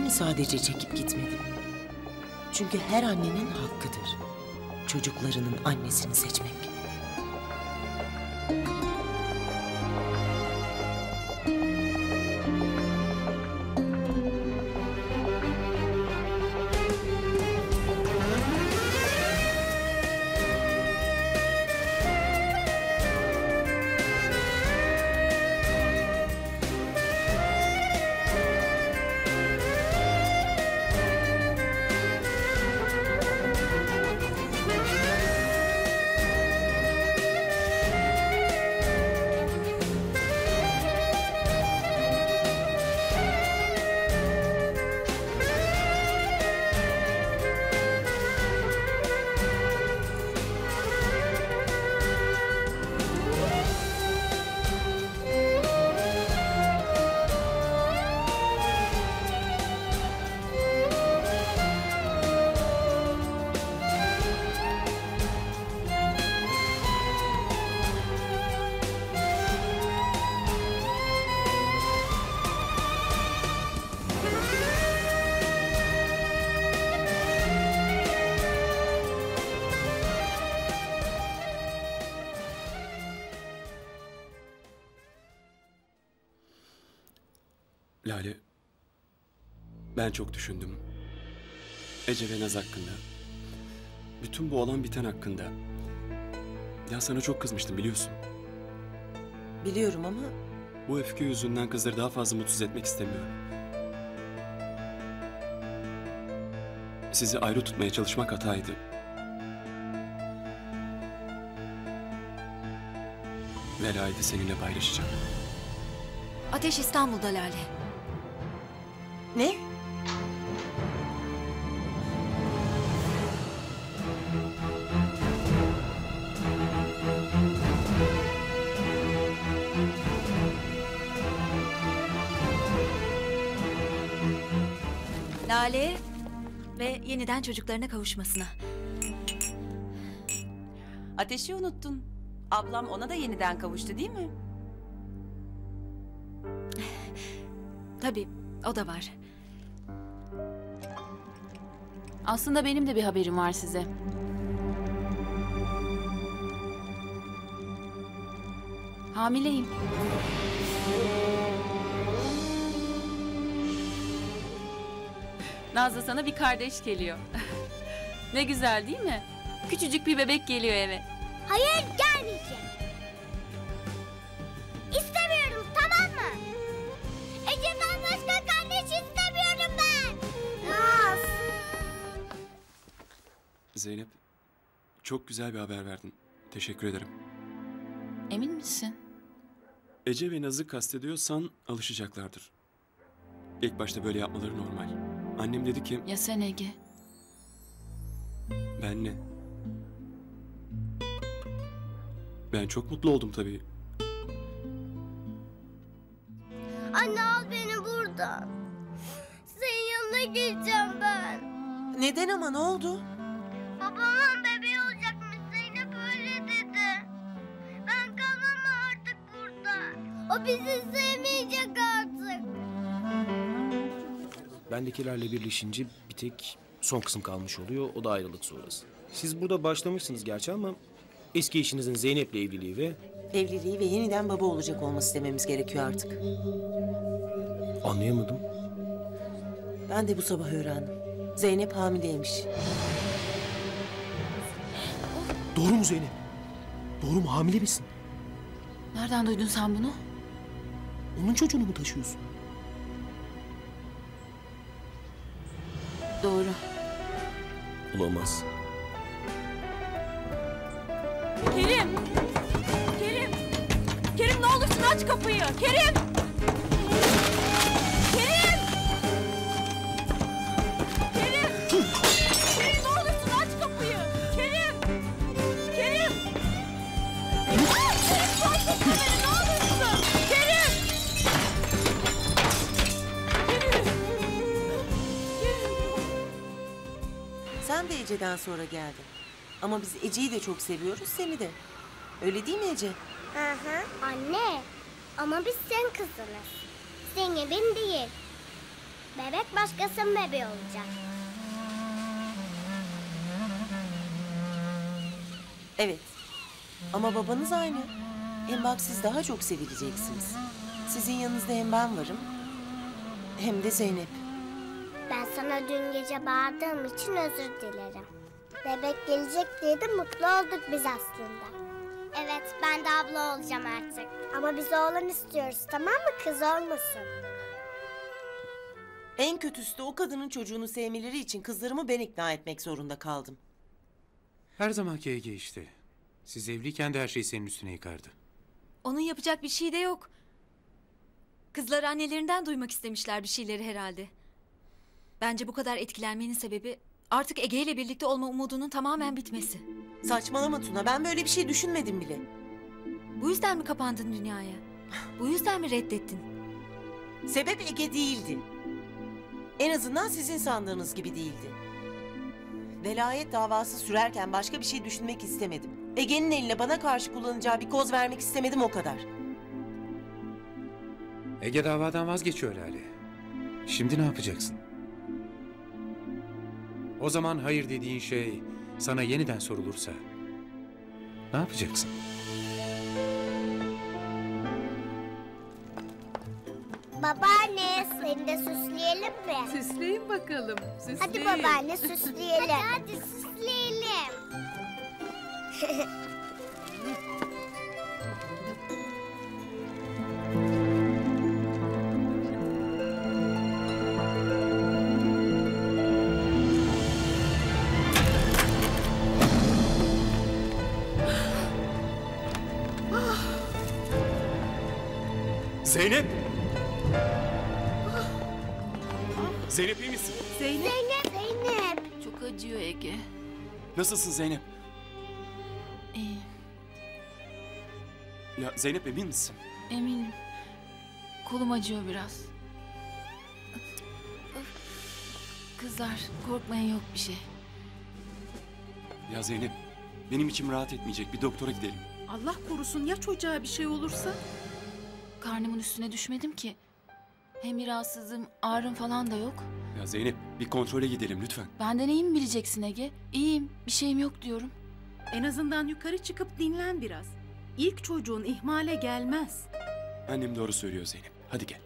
ilgimi sadece çekip gitmedim. Çünkü her annenin hakkıdır çocuklarının annesini seçmek. Lale, ben çok düşündüm. Ece ve Naz hakkında. Bütün bu olan biten hakkında. Ya sana çok kızmıştım biliyorsun. Biliyorum ama Bu öfke yüzünden kızları daha fazla mutsuz etmek istemiyorum. Sizi ayrı tutmaya çalışmak hataydı. Velayı da seninle paylaşacağım. Ateş İstanbul'da Lale. ne? Lale ve yeniden çocuklarına kavuşmasına. Ateşi unuttun. Ablam ona da yeniden kavuştu değil mi? Tabii o da var. Aslında benim de bir haberim var size. Hamileyim. Nazlı, sana bir kardeş geliyor. Ne güzel değil mi? Küçücük bir bebek geliyor eve. Hayır, gelmeyeceğim. İstemiyorum, tamam mı? Ece'den başka kardeş istemiyorum ben. Naz. Zeynep, çok güzel bir haber verdin. Teşekkür ederim. Emin misin? Ece ve Naz'ı kastediyorsan alışacaklardır. İlk başta böyle yapmaları normal. Annem dedi ki, Ya sen Ege? ben ne? Ben çok mutlu oldum tabii. Anne al beni buradan. Senin yanına gideceğim ben. Neden ama, ne oldu? Babamın bebeği olacakmış, Zeynep öyle dedi. Ben kalamam artık burada. O bizi sevmeyecek artık. Bendekilerle birleşince bir tek son kısım kalmış oluyor. O da ayrılık sonrası. Siz burada başlamışsınız gerçi ama eski eşinizin Zeynep'le evliliği ve... Evliliği ve yeniden baba olacak olması dememiz gerekiyor artık. Anlayamadım. Ben de bu sabah öğrendim. Zeynep hamileymiş. Doğru mu Zeynep? Doğru mu, hamile misin? Nereden duydun sen bunu? Onun çocuğunu mu taşıyorsun? Doğru. Olamaz. Kerim! Kerim! Kerim, ne olursun aç kapıyı! Kerim! Kerim! Kerim! Kerim, ne olursun aç kapıyı! Kerim! Kerim! Kerim, korkutma beni, ne olursun! Kerim! Kerim! Sen de Ece'den sonra geldin. Ama biz Ece'yi de çok seviyoruz, seni de. Öyle değil mi Ece? Hı hı. Anne, ama biz sen kızınız. Zeynep'in değil. Bebek başkasının bebeği olacak. Evet. Ama babanız aynı. Hem bak siz daha çok sevileceksiniz. Sizin yanınızda hem ben varım hem de Zeynep. Ben sana dün gece bağırdığım için özür dilerim. Bebek gelecek diye de mutlu olduk biz aslında. Evet, ben de abla olacağım artık. Ama biz oğlan istiyoruz, tamam mı? Kız olmasın. En kötüsü de o kadının çocuğunu sevmeleri için kızlarımı ben ikna etmek zorunda kaldım. Her zamanki Ege işte. Siz evliyken de her şey senin üstüne yıkardı. Onun yapacak bir şey de yok. Kızlar annelerinden duymak istemişler bir şeyleri herhalde. Bence bu kadar etkilenmenin sebebi artık Ege ile birlikte olma umudunun tamamen bitmesi. Saçmalama Tuna, ben böyle bir şey düşünmedim bile. Bu yüzden mi kapandın dünyaya? Bu yüzden mi reddettin? Sebep Ege değildi. En azından sizin sandığınız gibi değildi. Velayet davası sürerken başka bir şey düşünmek istemedim. Ege'nin eline bana karşı kullanacağı bir koz vermek istemedim, o kadar. Ege davadan vazgeçiyor Lale. Şimdi ne yapacaksın? O zaman hayır dediğin şey sana yeniden sorulursa ne yapacaksın? Babaanne, seni de süsleyelim mi? Süsleyin bakalım. Süsleyin. Hadi babaanne, süsleyelim. Hadi süsleyelim. Zeynep! Zeynep iyi misin? Zeynep. Zeynep. Çok acıyor Ege. Nasılsın Zeynep? İyi, Ya Zeynep, emin misin? eminim. Kolum acıyor biraz. Kızlar korkmayın, yok bir şey. Ya Zeynep, benim içim rahat etmeyecek. Bir doktora gidelim. Allah korusun ya çocuğa bir şey olursa? Karnımın üstüne düşmedim ki. Hem bir rahatsızlığım, ağrım falan da yok. Ya Zeynep, bir kontrole gidelim lütfen. Benden iyi mi bileceksin Ege? İyiyim, bir şeyim yok diyorum. En azından yukarı çıkıp dinlen biraz. İlk çocuğun ihmale gelmez. Annem doğru söylüyor Zeynep. Hadi gel.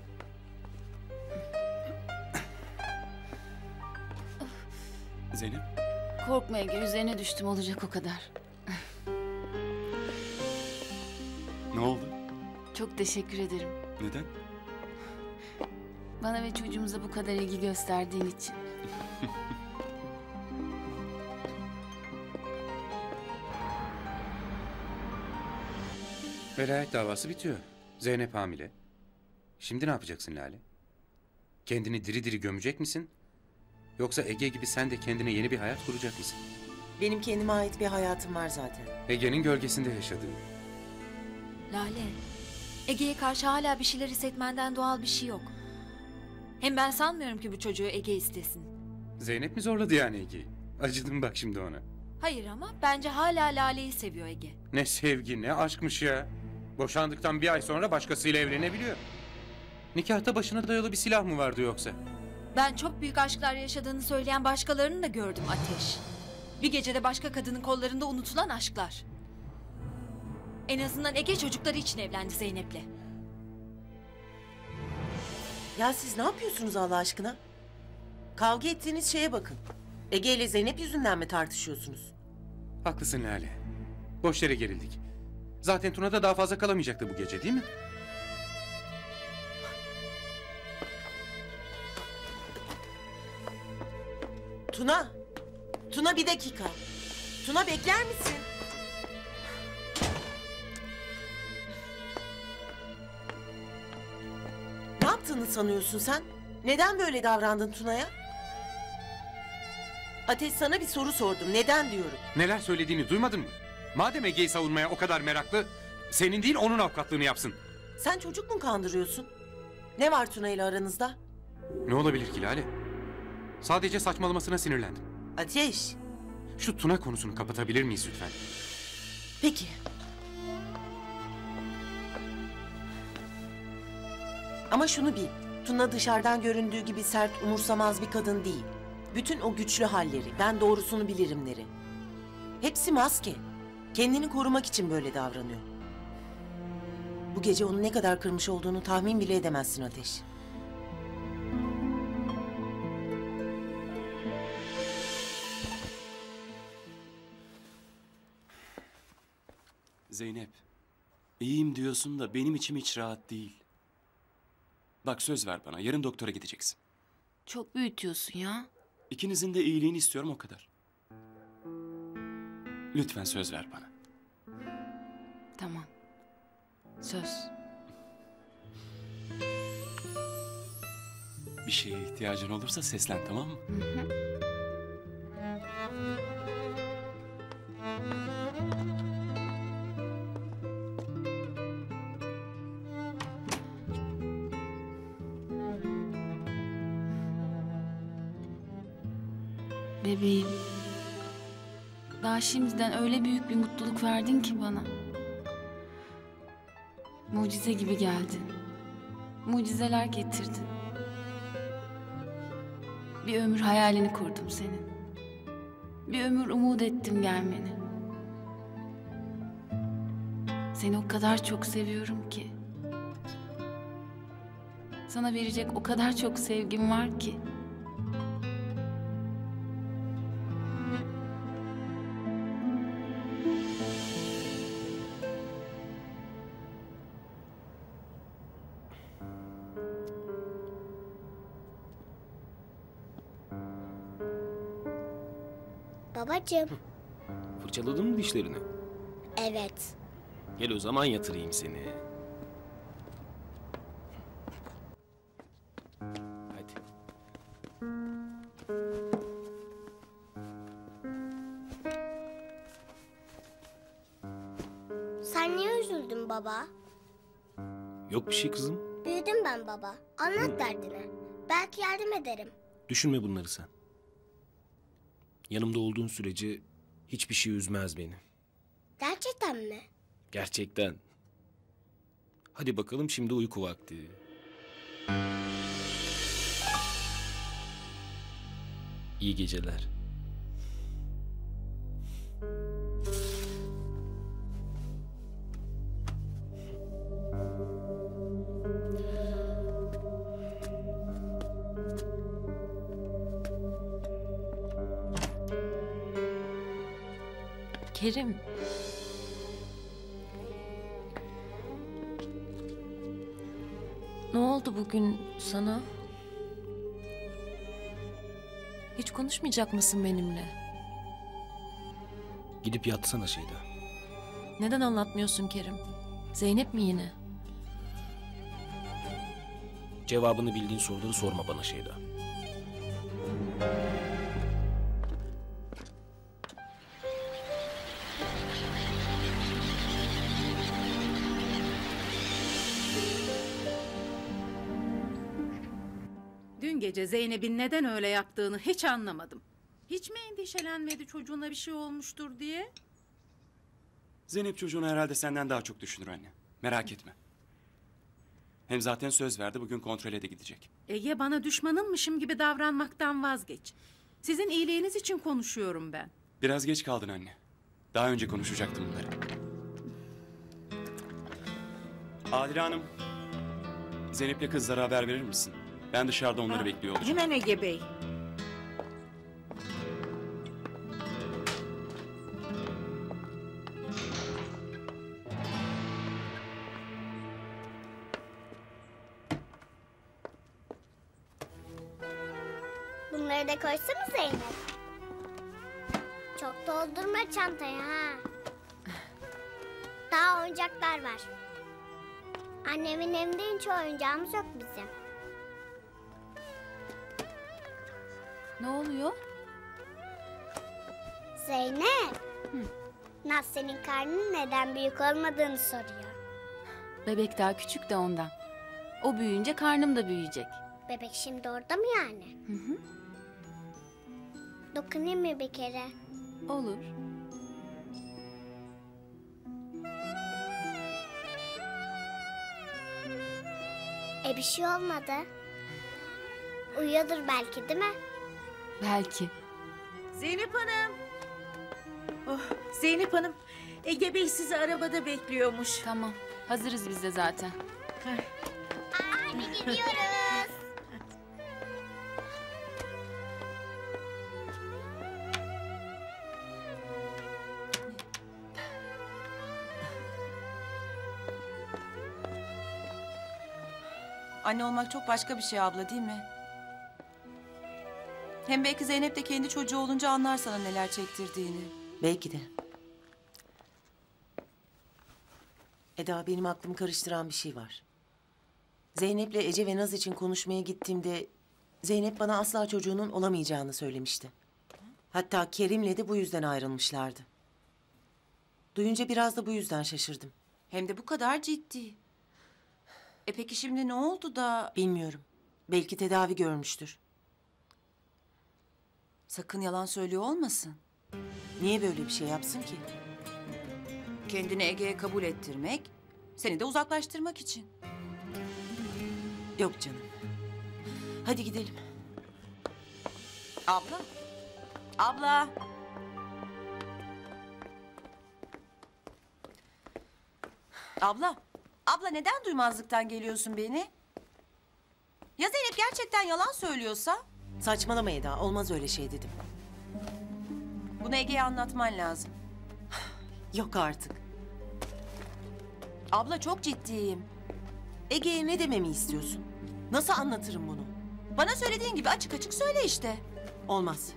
Zeynep, Korkma Ege, üzerine düştüm, olacak o kadar. ne oldu? Çok teşekkür ederim. Neden? Bana ve çocuğumuza bu kadar ilgi gösterdiğin için. Velayet davası bitiyor. Zeynep hamile. Şimdi ne yapacaksın Lale? Kendini diri diri gömecek misin? Yoksa Ege gibi sen de kendine yeni bir hayat kuracak mısın? Benim kendime ait bir hayatım var zaten. Ege'nin gölgesinde yaşadığın. Lale, Ege'ye karşı hala bir şeyler hissetmenden doğal bir şey yok. Hem ben sanmıyorum ki bu çocuğu Ege istesin. Zeynep mi zorladı yani Ege'yi? Acıdım bak şimdi ona. Hayır, ama bence hala Lale'yi seviyor Ege. Ne sevgi ne aşkmış ya. Boşandıktan bir ay sonra başkasıyla evlenebiliyor. Nikahta başına dayalı bir silah mı vardı yoksa? Ben çok büyük aşklar yaşadığını söyleyen başkalarını da gördüm Ateş. Bir gecede başka kadının kollarında unutulan aşklar. En azından Ege çocukları için evlendi Zeynep'le. Ya siz ne yapıyorsunuz Allah aşkına? Kavga ettiğiniz şeye bakın. Ege ile Zeynep yüzünden mi tartışıyorsunuz? Haklısın Lale. Boş yere gerildik. Zaten Tuna da daha fazla kalamayacaktı bu gece değil mi? Tuna! Tuna, bir dakika. Tuna, bekler misin? Ne yaptığını sanıyorsun sen? Neden böyle davrandın Tuna'ya? Ateş, sana bir soru sordum. Neden diyorum. Neler söylediğini duymadın mı? Madem Ege'yi savunmaya o kadar meraklı, senin değil onun avukatlığını yapsın. Sen çocuk mu kandırıyorsun? Ne var Tuna ile aranızda? Ne olabilir ki Lale? Sadece saçmalamasına sinirlendim. Ateş. Şu Tuna konusunu kapatabilir miyiz lütfen? Peki. Ama şunu bil. Tuna dışarıdan göründüğü gibi sert, umursamaz bir kadın değil. Bütün o güçlü halleri, ben doğrusunu bilirimleri. Hepsi maske. Kendini korumak için böyle davranıyor. Bu gece onu ne kadar kırmış olduğunu tahmin bile edemezsin Ateş. Zeynep, iyiyim diyorsun da benim içim hiç rahat değil. Bak söz ver bana, yarın doktora gideceksin. Çok büyütüyorsun ya. İkinizin de iyiliğini istiyorum o kadar. Lütfen söz ver bana. Tamam. Söz. Bir şeye ihtiyacın olursa seslen, tamam mı? Bebeğim. Daha şimdiden öyle büyük bir mutluluk verdin ki bana. Mucize gibi geldin. Mucizeler getirdin. Bir ömür hayalini kurdum senin. Bir ömür umut ettim gelmeni. Seni o kadar çok seviyorum ki. Sana verecek o kadar çok sevgim var ki. Babacığım. Fırçaladın mı dişlerini? Evet. Gel o zaman yatırayım seni. Hadi. Sen niye üzüldün baba? Yok bir şey kızım. Büyüdüm ben baba. Anlat derdini. Belki yardım ederim. Düşünme bunları sen. Yanımda olduğun sürece hiçbir şey üzmez beni. Gerçekten mi? Gerçekten. Hadi bakalım şimdi uyku vakti. İyi geceler. Kerim. Ne oldu bugün sana? Hiç konuşmayacak mısın benimle? Gidip yatsana Şeyda. Neden anlatmıyorsun Kerim? Zeynep mi yine? Cevabını bildiğin soruları sorma bana Şeyda. Dün gece Zeynep'in neden öyle yaptığını hiç anlamadım. Hiç mi endişelenmedi çocuğuna bir şey olmuştur diye? Zeynep çocuğunu herhalde senden daha çok düşünür anne. Merak etme. Hem zaten söz verdi, bugün kontrole de gidecek. Ege, bana düşmanınmışım gibi davranmaktan vazgeç. Sizin iyiliğiniz için konuşuyorum ben. Biraz geç kaldın anne. Daha önce konuşacaktım bunları. Adile Hanım, Zeynep'le kızlara haber verir misin? Ben dışarıda onları bekliyor olacağım. Hemen Ege Bey. Bunları da koysana Zeynep. Çok doldurma çantayı ha. Daha oyuncaklar var. Annemin evinde hiç oyuncağımız yok bizim. Ne oluyor? Zeynep. Naz senin karnının neden büyük olmadığını soruyor. Bebek daha küçük de ondan. O büyüyünce karnım da büyüyecek. Bebek şimdi orada mı yani? Dokunayım mı bir kere? Olur. Bir şey olmadı. Uyuyordur belki, değil mi? Belki. Zeynep Hanım. Oh, Zeynep Hanım. Ege Bey sizi arabada bekliyormuş. Tamam. Hazırız biz de zaten. Hadi gidiyoruz. Anne olmak çok başka bir şey abla, değil mi? Hem belki Zeynep de kendi çocuğu olunca anlar sana neler çektirdiğini. Belki de. Eda, benim aklımı karıştıran bir şey var. Zeynep'le Ece ve Naz için konuşmaya gittiğimde Zeynep bana asla çocuğunun olamayacağını söylemişti. Hatta Kerim'le de bu yüzden ayrılmışlardı. Duyunca biraz da bu yüzden şaşırdım. Hem de bu kadar ciddi. Peki şimdi ne oldu da... Bilmiyorum. Belki tedavi görmüştür. Sakın yalan söylüyor olmasın. Niye böyle bir şey yapsın ki? Kendini Ege'ye kabul ettirmek, seni de uzaklaştırmak için. Yok canım. Hadi gidelim. Abla. Abla. Abla. Abla neden duymazlıktan geliyorsun beni? Ya Zeynep gerçekten yalan söylüyorsa? Saçmalama Eda. Olmaz öyle şey dedim. Bunu Ege'ye anlatman lazım. Yok artık. Abla çok ciddiyim. Ege'ye ne dememi istiyorsun? Nasıl anlatırım bunu? Bana söylediğin gibi açık açık söyle işte. Olmaz.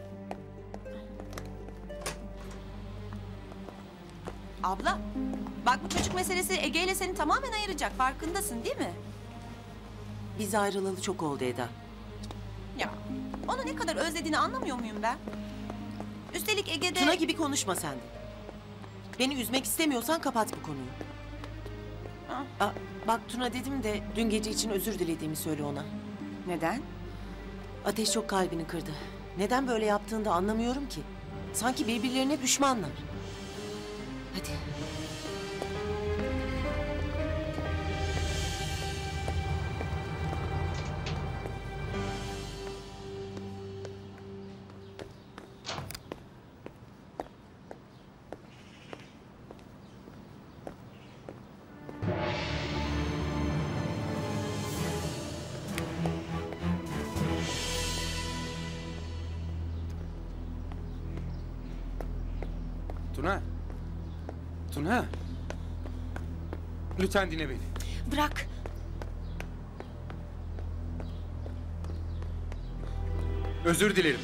Abla, bak bu çocuk meselesi Ege ile seni tamamen ayıracak. Farkındasın değil mi? Biz ayrılalı çok oldu Eda. Ya, onu ne kadar özlediğini anlamıyor muyum ben? Üstelik Ege'de... Tuna gibi konuşma sen de. Beni üzmek istemiyorsan kapat bu konuyu. Ah. Bak Tuna dedim de dün gece için özür dilediğimi söyle ona. Neden? Ateş çok kalbini kırdı. Neden böyle yaptığını da anlamıyorum ki. Sanki birbirlerine düşmanlar. Hadi. Tuna. Tuna. Lütfen dinle beni. Bırak. Özür dilerim.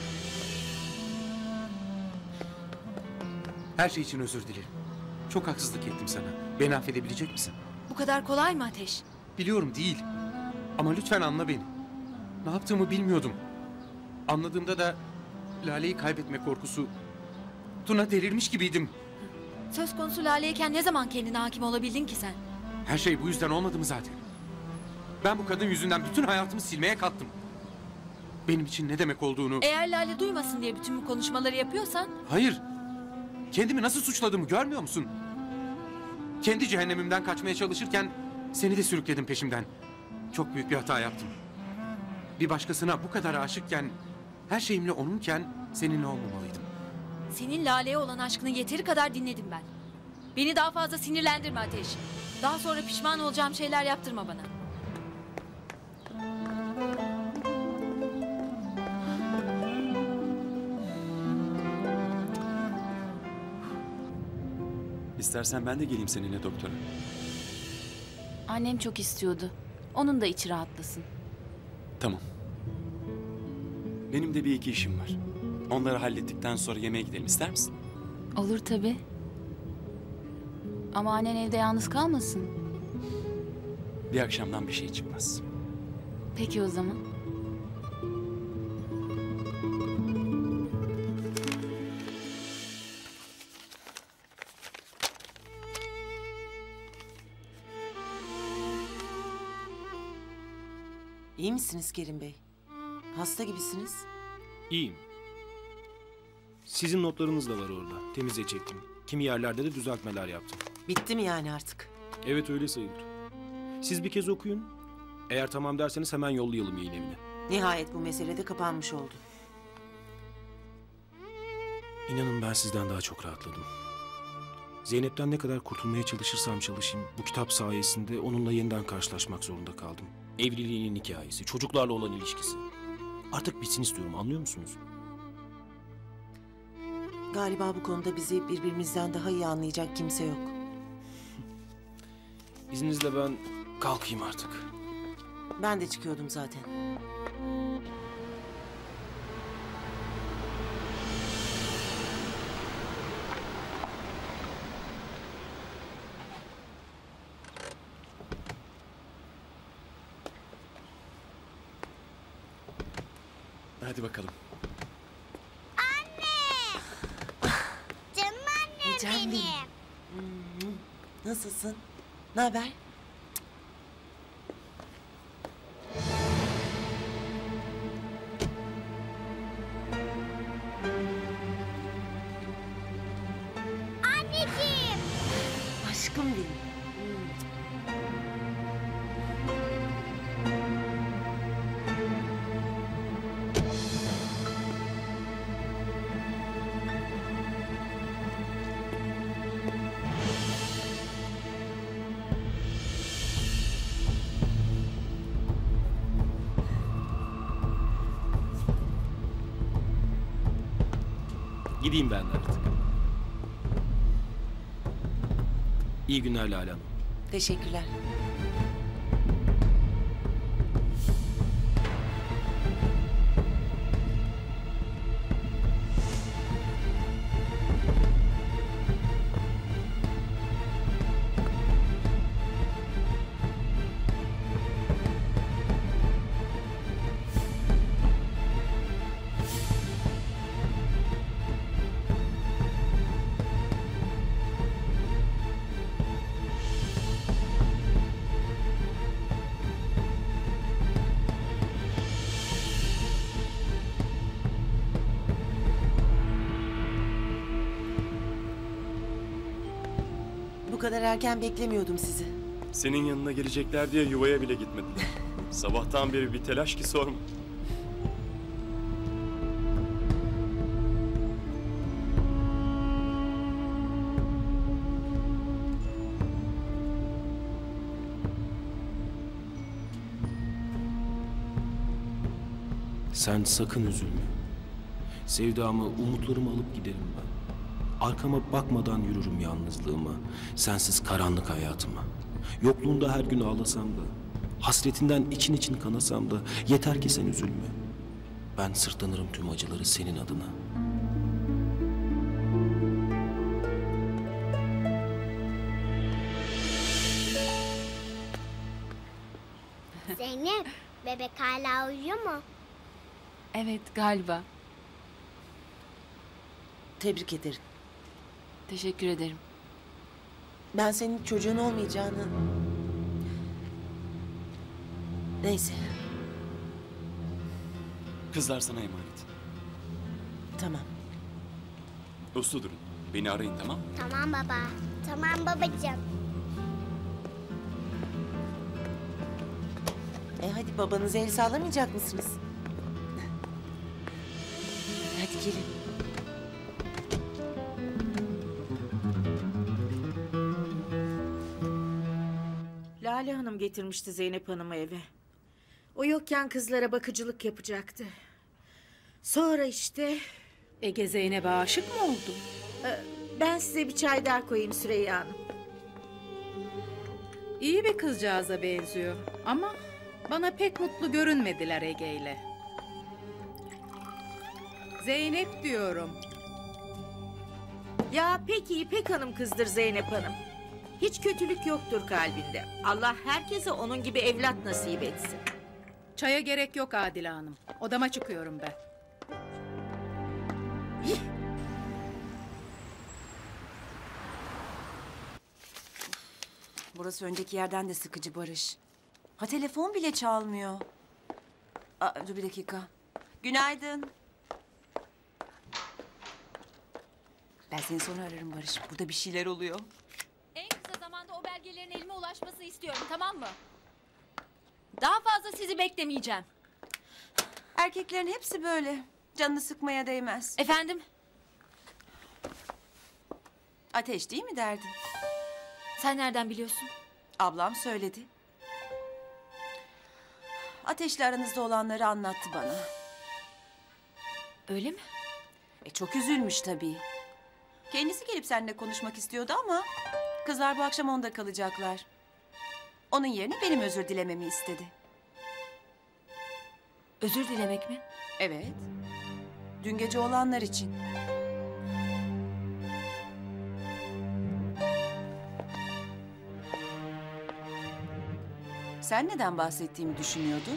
Her şey için özür dilerim. Çok haksızlık ettim sana. Beni affedebilecek misin? Bu kadar kolay mı Ateş? Biliyorum değil. Ama lütfen anla beni. Ne yaptığımı bilmiyordum. Anladığımda da Lale'yi kaybetme korkusu... Tuna delirmiş gibiydim. Söz konusu Lale'yken ne zaman kendine hakim olabildin ki sen? Her şey bu yüzden olmadı mı zaten? Ben bu kadın yüzünden bütün hayatımı silmeye kalktım. Benim için ne demek olduğunu... Eğer Lale duymasın diye bütün bu konuşmaları yapıyorsan... Hayır. Kendimi nasıl suçladığımı görmüyor musun? Kendi cehennemimden kaçmaya çalışırken seni de sürükledim peşimden. Çok büyük bir hata yaptım. Bir başkasına bu kadar aşıkken, her şeyimle onunken seninle olmamalıydım. Senin Lale'ye olan aşkını yeteri kadar dinledim ben. Beni daha fazla sinirlendirme Ateş. Daha sonra pişman olacağım şeyler yaptırma bana. İstersen ben de geleyim seninle doktora. Annem çok istiyordu. Onun da içi rahatlasın. Tamam. Benim de bir iki işim var. Onları hallettikten sonra yemeğe gidelim, ister misin? Olur tabii. Ama annen evde yalnız kalmasın. Bir akşamdan bir şey çıkmaz. Peki o zaman. İyi misiniz Kerim Bey? Hasta gibisiniz. İyiyim. Sizin notlarınız da var orada. Temize çektim. Kimi yerlerde de düzeltmeler yaptım. Bitti mi yani artık? Evet öyle sayılır. Siz bir kez okuyun. Eğer tamam derseniz hemen yollayalım yayın evine. Nihayet bu mesele de kapanmış oldu. İnanın ben sizden daha çok rahatladım. Zeynep'ten ne kadar kurtulmaya çalışırsam çalışayım, bu kitap sayesinde onunla yeniden karşılaşmak zorunda kaldım. Evliliğinin hikayesi, çocuklarla olan ilişkisi. Artık bitsin istiyorum, anlıyor musunuz? Galiba bu konuda bizi birbirimizden daha iyi anlayacak kimse yok. İzninizle ben kalkayım artık. Ben de çıkıyordum zaten. Hadi bakalım. Canım annem Canım. benim. Nasılsın? Ne haber? Anneciğim. Aşkım benim. Gideyim ben de artık. İyi günler Lale Hanım. Teşekkürler. Bu kadar erken beklemiyordum sizi. Senin yanına gelecekler diye yuvaya bile gitmediler. Sabahtan beri bir telaş ki sorma. Sen sakın üzülme. Sevdamı, umutlarımı alıp giderim ben. Arkama bakmadan yürürüm yalnızlığıma. Sensiz karanlık hayatıma. Yokluğunda her gün ağlasam da, hasretinden için için kanasam da yeter ki sen üzülme. Ben sırtlanırım tüm acıları senin adına. Zeynep, bebek hala uyuyor mu? Evet galiba. Tebrik ederim. Teşekkür ederim. Ben senin çocuğun olmayacağını... Neyse, Kızlar sana emanet. tamam. Uslu durun. Beni arayın, tamam mı? Tamam baba. Tamam babacığım. Hadi babanıza el sallamayacak mısınız? Hadi gelin. Lale Hanım getirmişti Zeynep Hanım'ı eve. O yokken kızlara bakıcılık yapacaktı. Sonra işte... Ege Zeynep'e aşık mı oldu? Ben size bir çay daha koyayım Süreyya Hanım. İyi bir kızcağıza benziyor ama bana pek mutlu görünmediler Ege ile. Zeynep diyorum. Ya pek iyi pek hanım kızdır Zeynep Hanım. Hiç kötülük yoktur kalbinde. Allah herkese onun gibi evlat nasip etsin. Çaya gerek yok Adile Hanım. Odama çıkıyorum ben. Burası önceki yerden de sıkıcı Barış. Ha telefon bile çalmıyor. Dur bir dakika. Günaydın. Ben seni sonra ararım Barış. Burada bir şeyler oluyor. En kısa zamanda o belgelerin elime ulaşmasını istiyorum, tamam mı? Daha fazla sizi beklemeyeceğim. Erkeklerin hepsi böyle. Canını sıkmaya değmez. Efendim? Ateş değil mi derdin? Sen nereden biliyorsun? Ablam söyledi. Ateşle aranızda olanları anlattı bana. Öyle mi? Çok üzülmüş tabii. Kendisi gelip seninle konuşmak istiyordu ama... kızlar bu akşam onda kalacaklar. Onun yerine benim özür dilememi istedi. Özür dilemek mi? Evet. Dün gece olanlar için. Sen neden bahsettiğimi düşünüyordun?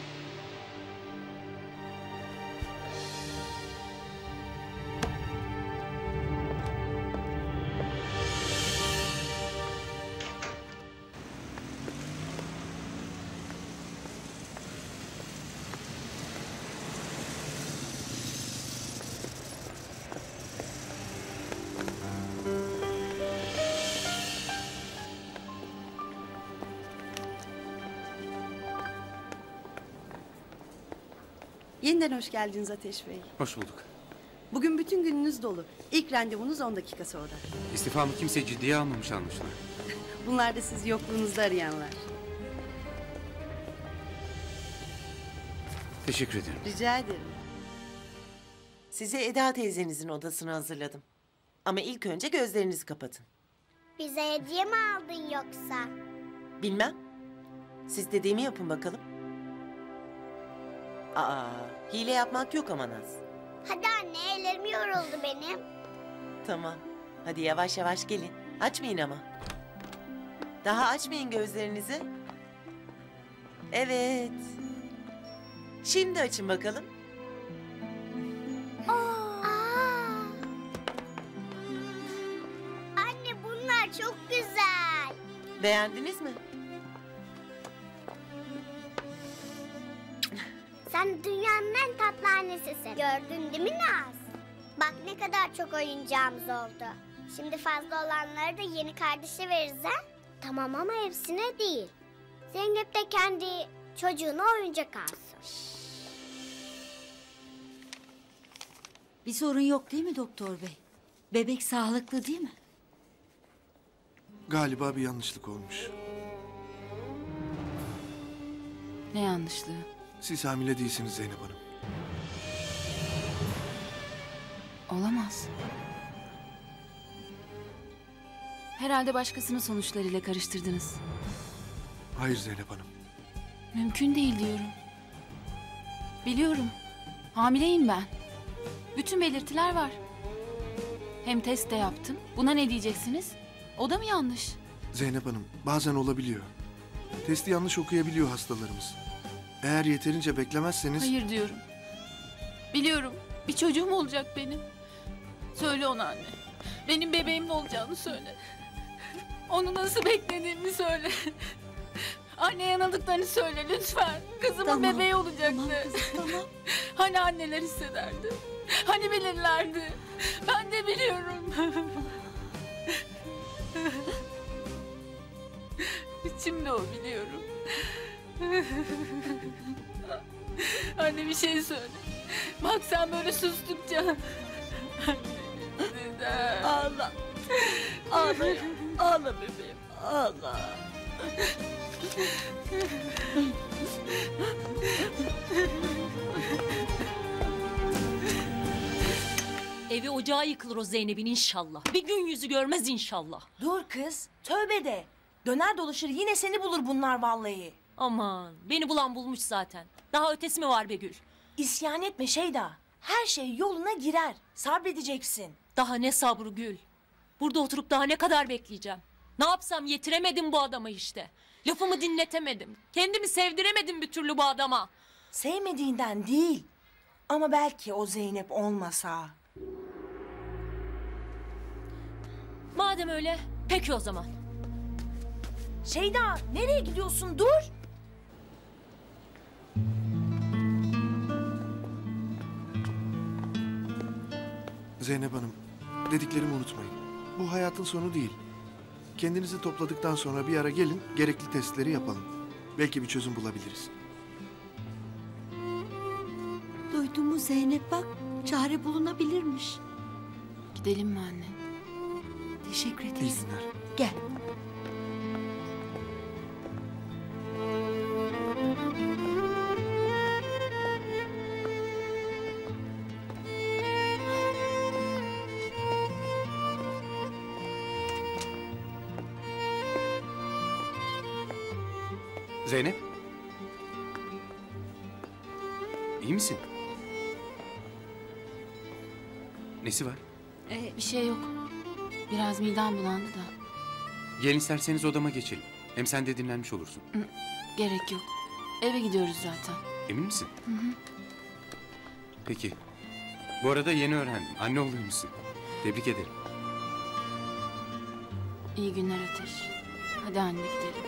Yeniden hoş geldiniz Ateş Bey. Hoş bulduk. Bugün bütün gününüz dolu. İlk randevunuz 10 dakika sonra. İstifamı kimse ciddiye almamış anlaşılan. Bunlar da siz yokluğunuzda arayanlar. Teşekkür ederim. Rica ederim. Size Eda teyzenizin odasını hazırladım. Ama ilk önce gözlerinizi kapatın. Bize hediye mi aldın yoksa? Bilmem. Siz dediğimi yapın bakalım. Aa, hile yapmak yok ama Naz. Hadi anne, ellerim yoruldu benim. Tamam. Hadi yavaş yavaş gelin. Açmayın ama. Daha açmayın gözlerinizi. Evet. Şimdi açın bakalım. Anne, bunlar çok güzel. Beğendiniz mi? Sen dünyanın en tatlı annesisin. Gördün değil mi Naz? Bak ne kadar çok oyuncağımız oldu. Şimdi fazla olanları da yeni kardeşe veririz ha? Tamam ama hepsine değil. Zeynep de kendi çocuğuna oyuncak alsın. Bir sorun yok değil mi doktor bey? Bebek sağlıklı değil mi? Galiba bir yanlışlık olmuş. Ne yanlışlığı? Siz hamile değilsiniz Zeynep Hanım. Olamaz. Herhalde başkasının sonuçlarıyla karıştırdınız. Hayır Zeynep Hanım. Mümkün değil diyorum. Biliyorum. Hamileyim ben. Bütün belirtiler var. Hem test de yaptım. Buna ne diyeceksiniz? O da mı yanlış? Zeynep Hanım, bazen olabiliyor. Testi yanlış okuyabiliyor hastalarımız. Eğer yeterince beklemezseniz... Hayır diyorum. Biliyorum. Bir çocuğum olacak benim. Söyle ona anne. Benim bebeğimin olacağını söyle. Onu nasıl beklediğimi söyle. Anne yanıldıklarını söyle lütfen. Kızımın Tamam, bebeği olacaktı. Tamam kızım tamam. Hani anneler hissederdi. Hani bilirlerdi. Ben de biliyorum. İçimde o biliyorum. Anne bir şey söyle. Bak sen böyle sustukça. Neden? Ağla. Ağla ya. Ağla bebeğim. Ağla. Evi ocağı yıkılır o Zeynep'in inşallah. Bir gün yüzü görmez inşallah. Dur kız, tövbe de. Döner dolaşır yine seni bulur bunlar vallahi. Aman beni bulan bulmuş zaten. Daha ötesi mi var be Gül? İsyan etme Şeyda. Her şey yoluna girer. Sabredeceksin. Daha ne sabrı Gül. Burada oturup daha ne kadar bekleyeceğim? Ne yapsam yetiremedim bu adama işte. Lafımı dinletemedim. Kendimi sevdiremedim bir türlü bu adama. Sevmediğinden değil. Ama belki o Zeynep olmasa. Madem öyle peki o zaman. Şeyda nereye gidiyorsun? Dur. Zeynep Hanım, dediklerimi unutmayın. Bu hayatın sonu değil. Kendinizi topladıktan sonra bir ara gelin, gerekli testleri yapalım. Belki bir çözüm bulabiliriz. Duydun mu Zeynep bak, çare bulunabilirmiş. Gidelim mi anne? Teşekkür İyi ederiz. günler. Gel. Zeynep. İyi misin? Nesi var? Bir şey yok. Biraz midem bulandı da. Gelin isterseniz odama geçelim. Hem sen de dinlenmiş olursun. Gerek yok. Eve gidiyoruz zaten. Emin misin? Hı hı. Peki. Bu arada yeni öğrendim. Anne oluyormuşsun. Tebrik ederim. İyi günler Ateş. Hadi anne gidelim.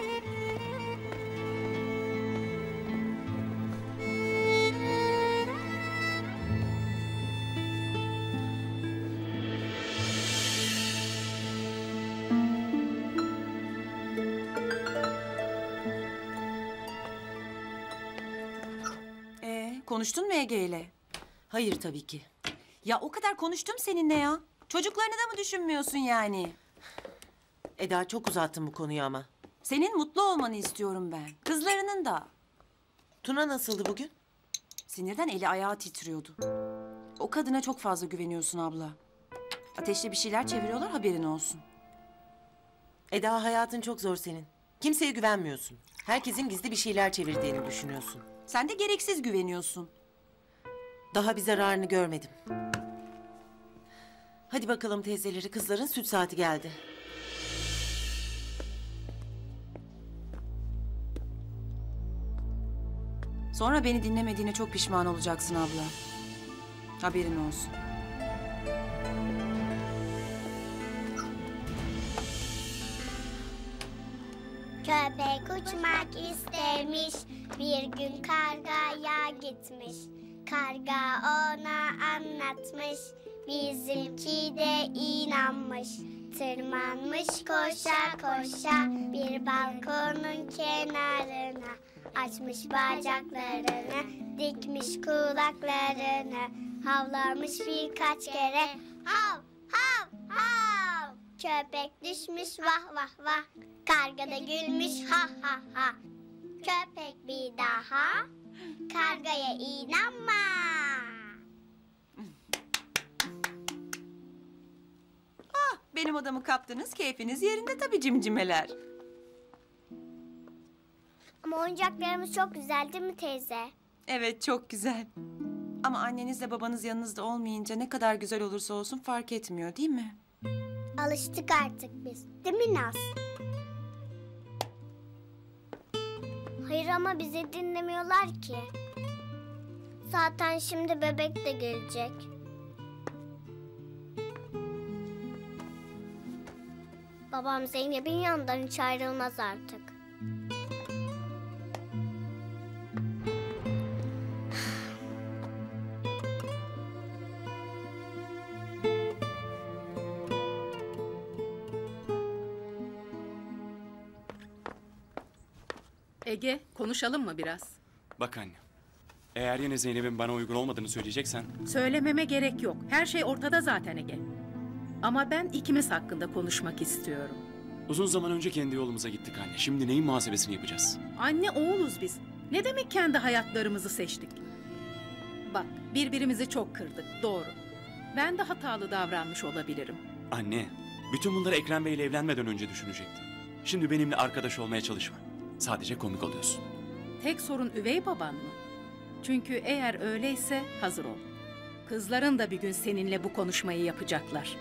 Konuştun mu Ege ile? Hayır tabii ki. Ya o kadar konuştum seninle ya. Çocuklarını da mı düşünmüyorsun yani? Eda çok uzattın bu konuyu ama. Senin mutlu olmanı istiyorum ben. Kızlarının da. Tuna nasıldı bugün? Sinirden eli ayağı titriyordu. O kadına çok fazla güveniyorsun abla. Ateşle bir şeyler çeviriyorlar, haberin olsun. Eda, hayatın çok zor senin. Kimseye güvenmiyorsun. Herkesin gizli bir şeyler çevirdiğini düşünüyorsun. Sen de gereksiz güveniyorsun. Daha bir zararını görmedim. Hadi bakalım teyzeleri, kızların süt saati geldi. Sonra beni dinlemediğine çok pişman olacaksın abla. Haberin olsun. Köpek uçmak istemiş, bir gün kargaya gitmiş. Karga ona anlatmış, bizimki de inanmış. Tırmanmış koşa koşa bir balkonun kenarına. Açmış bacaklarını, dikmiş kulaklarını. Havlamış birkaç kere, hav hav hav. Köpek düşmüş vah vah vah, karga da gülmüş ha ha ha. Köpek bir daha kargaya inanma. Benim odamı kaptınız, keyfiniz yerinde tabii cimcimeler. Ama oyuncaklarımız çok güzel değil mi teyze? Evet, çok güzel. Ama annenizle babanız yanınızda olmayınca ne kadar güzel olursa olsun fark etmiyor değil mi? Alıştık artık biz, değil mi Naz? Hayır ama bizi dinlemiyorlar ki. Zaten şimdi bebek de gelecek. Babam Zeynep'in yanından hiç ayrılmaz artık. Ege, konuşalım mı biraz? Bak anne. Eğer yine Zeynep'in bana uygun olmadığını söyleyeceksen... Söylememe gerek yok. Her şey ortada zaten Ege. Ama ben ikimiz hakkında konuşmak istiyorum. Uzun zaman önce kendi yolumuza gittik anne. Şimdi neyin muhasebesini yapacağız? Anne oğluz biz. Ne demek kendi hayatlarımızı seçtik? Bak, birbirimizi çok kırdık, doğru. Ben de hatalı davranmış olabilirim. Anne, bütün bunları Ekrem Bey'le evlenmeden önce düşünecektim. Şimdi benimle arkadaş olmaya çalışma. Sadece komik oluyorsun. Tek sorun üvey baban mı? Çünkü eğer öyleyse hazır ol. Kızların da bir gün seninle bu konuşmayı yapacaklar.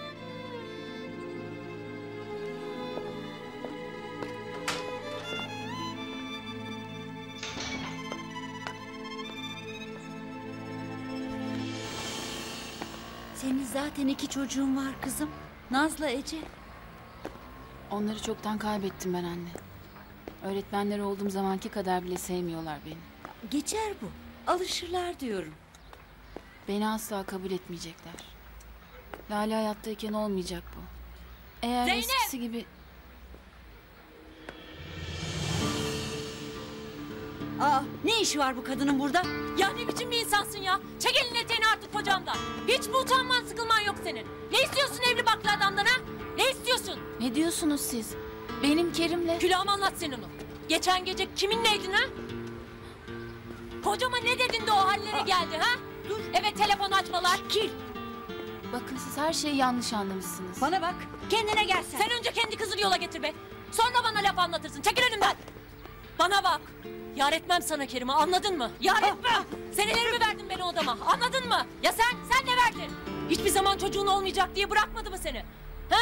Senin zaten 2 çocuğun var kızım. Naz'la Ece. Onları çoktan kaybettim ben anne. Öğretmenleri olduğum zamanki kadar bile sevmiyorlar beni. Geçer bu. Alışırlar diyorum. Beni asla kabul etmeyecekler. Lale hayattayken olmayacak bu. Eğer Zeynep! eskisi gibi... Aa, ne işi var bu kadının burada? Ya ne biçim bir insansın ya? Çek elini eteğini artık kocamdan. Hiç mi utanman sıkılman yok senin? Ne istiyorsun evli barklı adamdan ha? Ne istiyorsun? Ne diyorsunuz siz? Benim Kerim'le... Külahıma anlat sen onu. Geçen gece kiminleydin ha? Kocama ne dedin de o hallere geldi ha? Dur. Evet, telefon açmalar. Bakın siz her şeyi yanlış anlamışsınız. Bana bak, kendine gel sen. Sen önce kendi kızını yola getir be. Sonra bana laf anlatırsın. Çekil önümden. Bana bak. Yar etmem sana Kerim'i, anladın mı? Yar etmem. Senelerimi verdin beni odama, anladın mı? Ya sen ne verdin? Hiçbir zaman çocuğun olmayacak diye bırakmadı mı seni? Ha?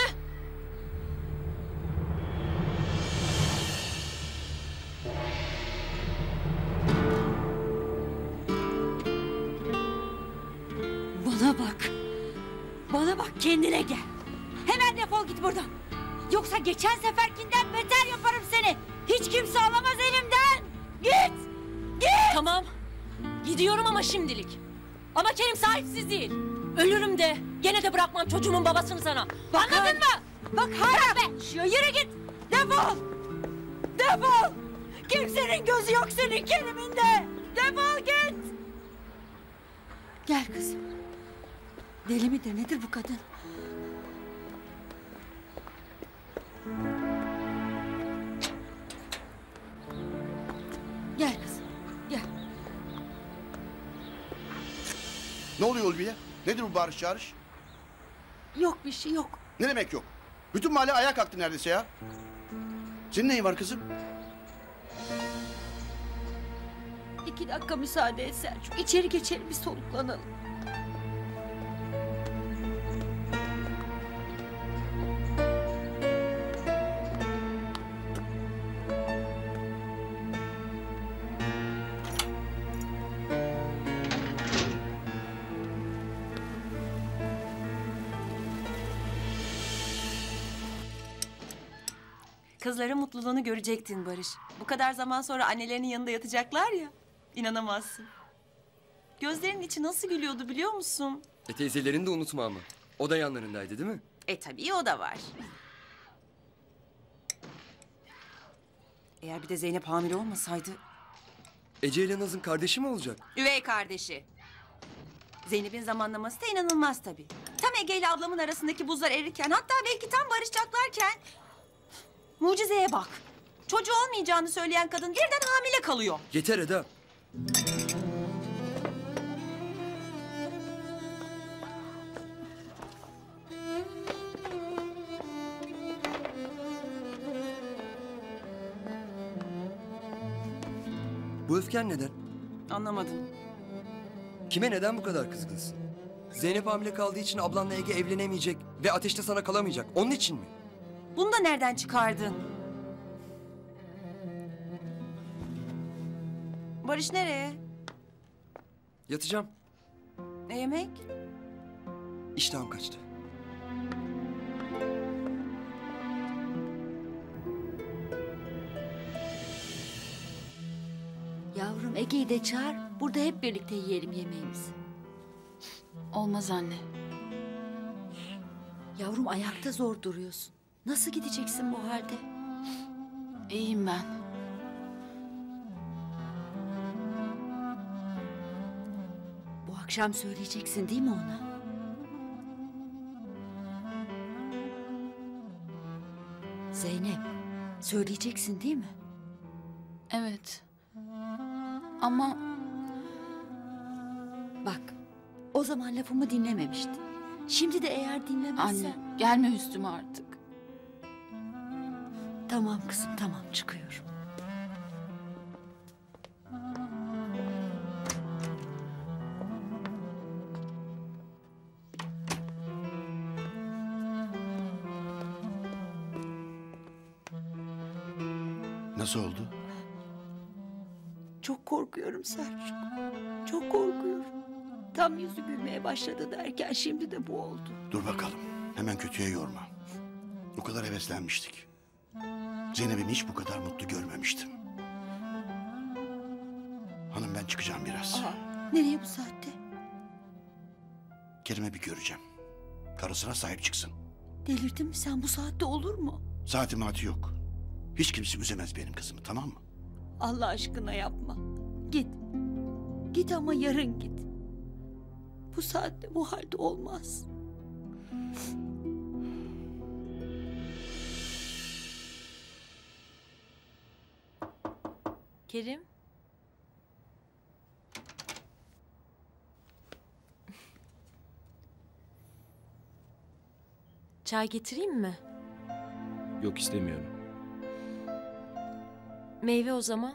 Bana bak. Bana bak, kendine gel. Hemen defol git buradan. Yoksa geçen seferkinden beter yaparım seni. Hiç kimse alamaz elimden. Git. Git. Tamam. Gidiyorum ama şimdilik. Ama Kerim sahipsiz değil. Ölürüm de gene de bırakmam çocuğumun babasını sana. Anladın mı? Bak hala be. Yürü git. Defol. Defol. Kimsenin gözü yok senin Kerim'inde. Defol git. Gel kızım. Deli midir nedir bu kadın? Gel kızım. Gel. Ne oluyor Ulviye? Nedir bu bağırış çağırış? Yok bir şey yok. Ne demek yok? Bütün mahalle ayağa kalktı neredeyse ya. Senin neyin var kızım? 2 dakika müsaade et Selçuk. İçeri geçelim bir soluklanalım. Kızların mutluluğunu görecektin Barış. Bu kadar zaman sonra annelerinin yanında yatacaklar ya. İnanamazsın. Gözlerinin içi nasıl gülüyordu biliyor musun? Teyzelerini de unutma ama. O da yanlarındaydı değil mi? Tabii o da var. Eğer bir de Zeynep hamile olmasaydı... Ece ile Naz'ın kardeşi mi olacak? Üvey kardeşi. Zeynep'in zamanlaması da inanılmaz tabii. Tam Ege ile ablamın arasındaki buzlar erirken... hatta belki tam barışacaklarken... Mucizeye bak. Çocuğu olmayacağını söyleyen kadın birden hamile kalıyor. Yeter Eda. Bu öfken neden? Anlamadım. Kime neden bu kadar kızgınsın? Zeynep hamile kaldığı için ablanla Ege evlenemeyecek ve Ateş'te sana kalamayacak. Onun için mi? Bunu da nereden çıkardın? Barış nereye? Yatacağım. Yemek? İştahım kaçtı. Yavrum Ege'yi de çağır. Burada hep birlikte yiyelim yemeğimizi. Olmaz anne. Yavrum ayakta zor duruyorsun. Nasıl gideceksin bu halde? İyiyim ben. Bu akşam söyleyeceksin değil mi ona? Zeynep, söyleyeceksin değil mi? Evet. Ama... Bak, o zaman lafımı dinlememiştin. Şimdi de eğer dinlemezsen... Anne, gelme üstüme artık. Tamam kızım, tamam çıkıyorum. Nasıl oldu? Çok korkuyorum Selçuk. Çok korkuyorum. Tam yüzü gülmeye başladı derken şimdi de bu oldu. Dur bakalım. Hemen kötüye yorma. O kadar heveslenmiştik. Zeynep'imi hiç bu kadar mutlu görmemiştim. Hanım ben çıkacağım biraz. Nereye bu saatte? Kerim'i bir göreceğim. Karısına sahip çıksın. Delirdin mi sen, bu saatte olur mu? Saati maati yok. Hiç kimse üzemez benim kızımı, tamam mı? Allah aşkına yapma. Git. Git ama yarın git. Bu saatte bu halde olmaz. Kerim. Çay getireyim mi? Yok, istemiyorum. Meyve o zaman.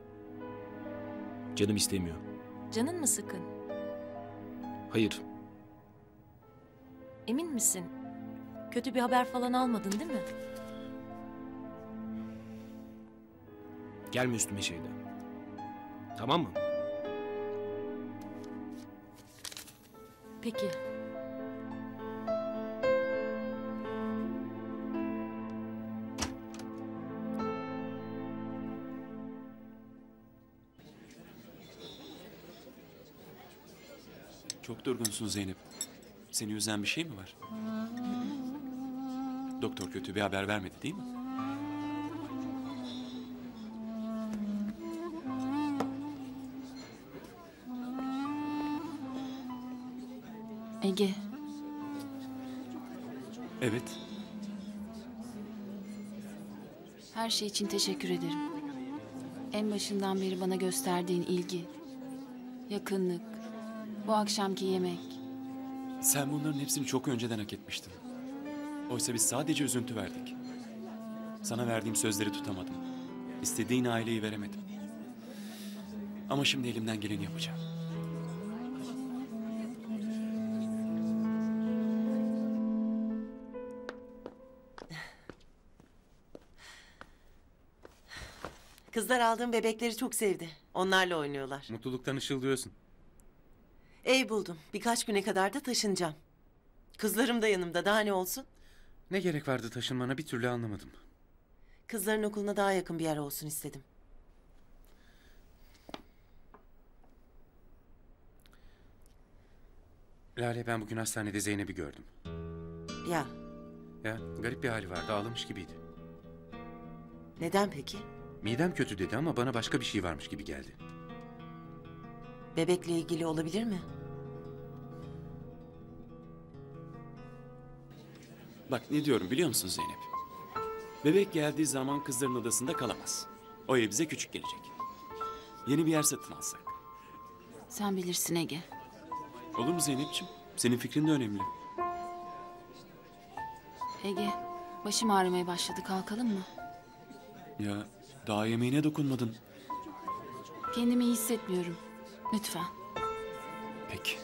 Canım istemiyor. Canın mı sıkın? Hayır. Emin misin? Kötü bir haber falan almadın değil mi? Gelme üstüme Şeyda. Tamam mı? Peki. Çok durgunsun Zeynep. Seni üzen bir şey mi var? Doktor kötü bir haber vermedi değil mi? Ege, Evet. her şey için teşekkür ederim. En başından beri bana gösterdiğin ilgi, yakınlık, bu akşamki yemek. Sen bunların hepsini çok önceden hak etmiştin. Oysa biz sadece üzüntü verdik. Sana verdiğim sözleri tutamadım. İstediğin aileyi veremedim. Ama şimdi elimden geleni yapacağım. Kızlar aldığım bebekleri çok sevdi. Onlarla oynuyorlar. Mutluluktan ışıldıyorsun. Ev buldum. Birkaç güne kadar da taşınacağım. Kızlarım da yanımda. Daha ne olsun? Ne gerek vardı taşınmana bir türlü anlamadım. Kızların okuluna daha yakın bir yer olsun istedim. Lale, ben bugün hastanede Zeynep'i gördüm. Ya Ya garip bir hali vardı, ağlamış gibiydi. neden peki? Midem kötü dedi ama bana başka bir şey varmış gibi geldi. Bebekle ilgili olabilir mi? Bak ne diyorum biliyor musun Zeynep? Bebek geldiği zaman kızların odasında kalamaz. O ev bize küçük gelecek. Yeni bir yer satın alsak. Sen bilirsin Ege. Olur mu Zeynep'ciğim? Senin fikrin de önemli. Ege, başım ağrımaya başladı. Kalkalım mı? Ya daha yemeğine dokunmadın. Kendimi iyi hissetmiyorum. Lütfen. Peki.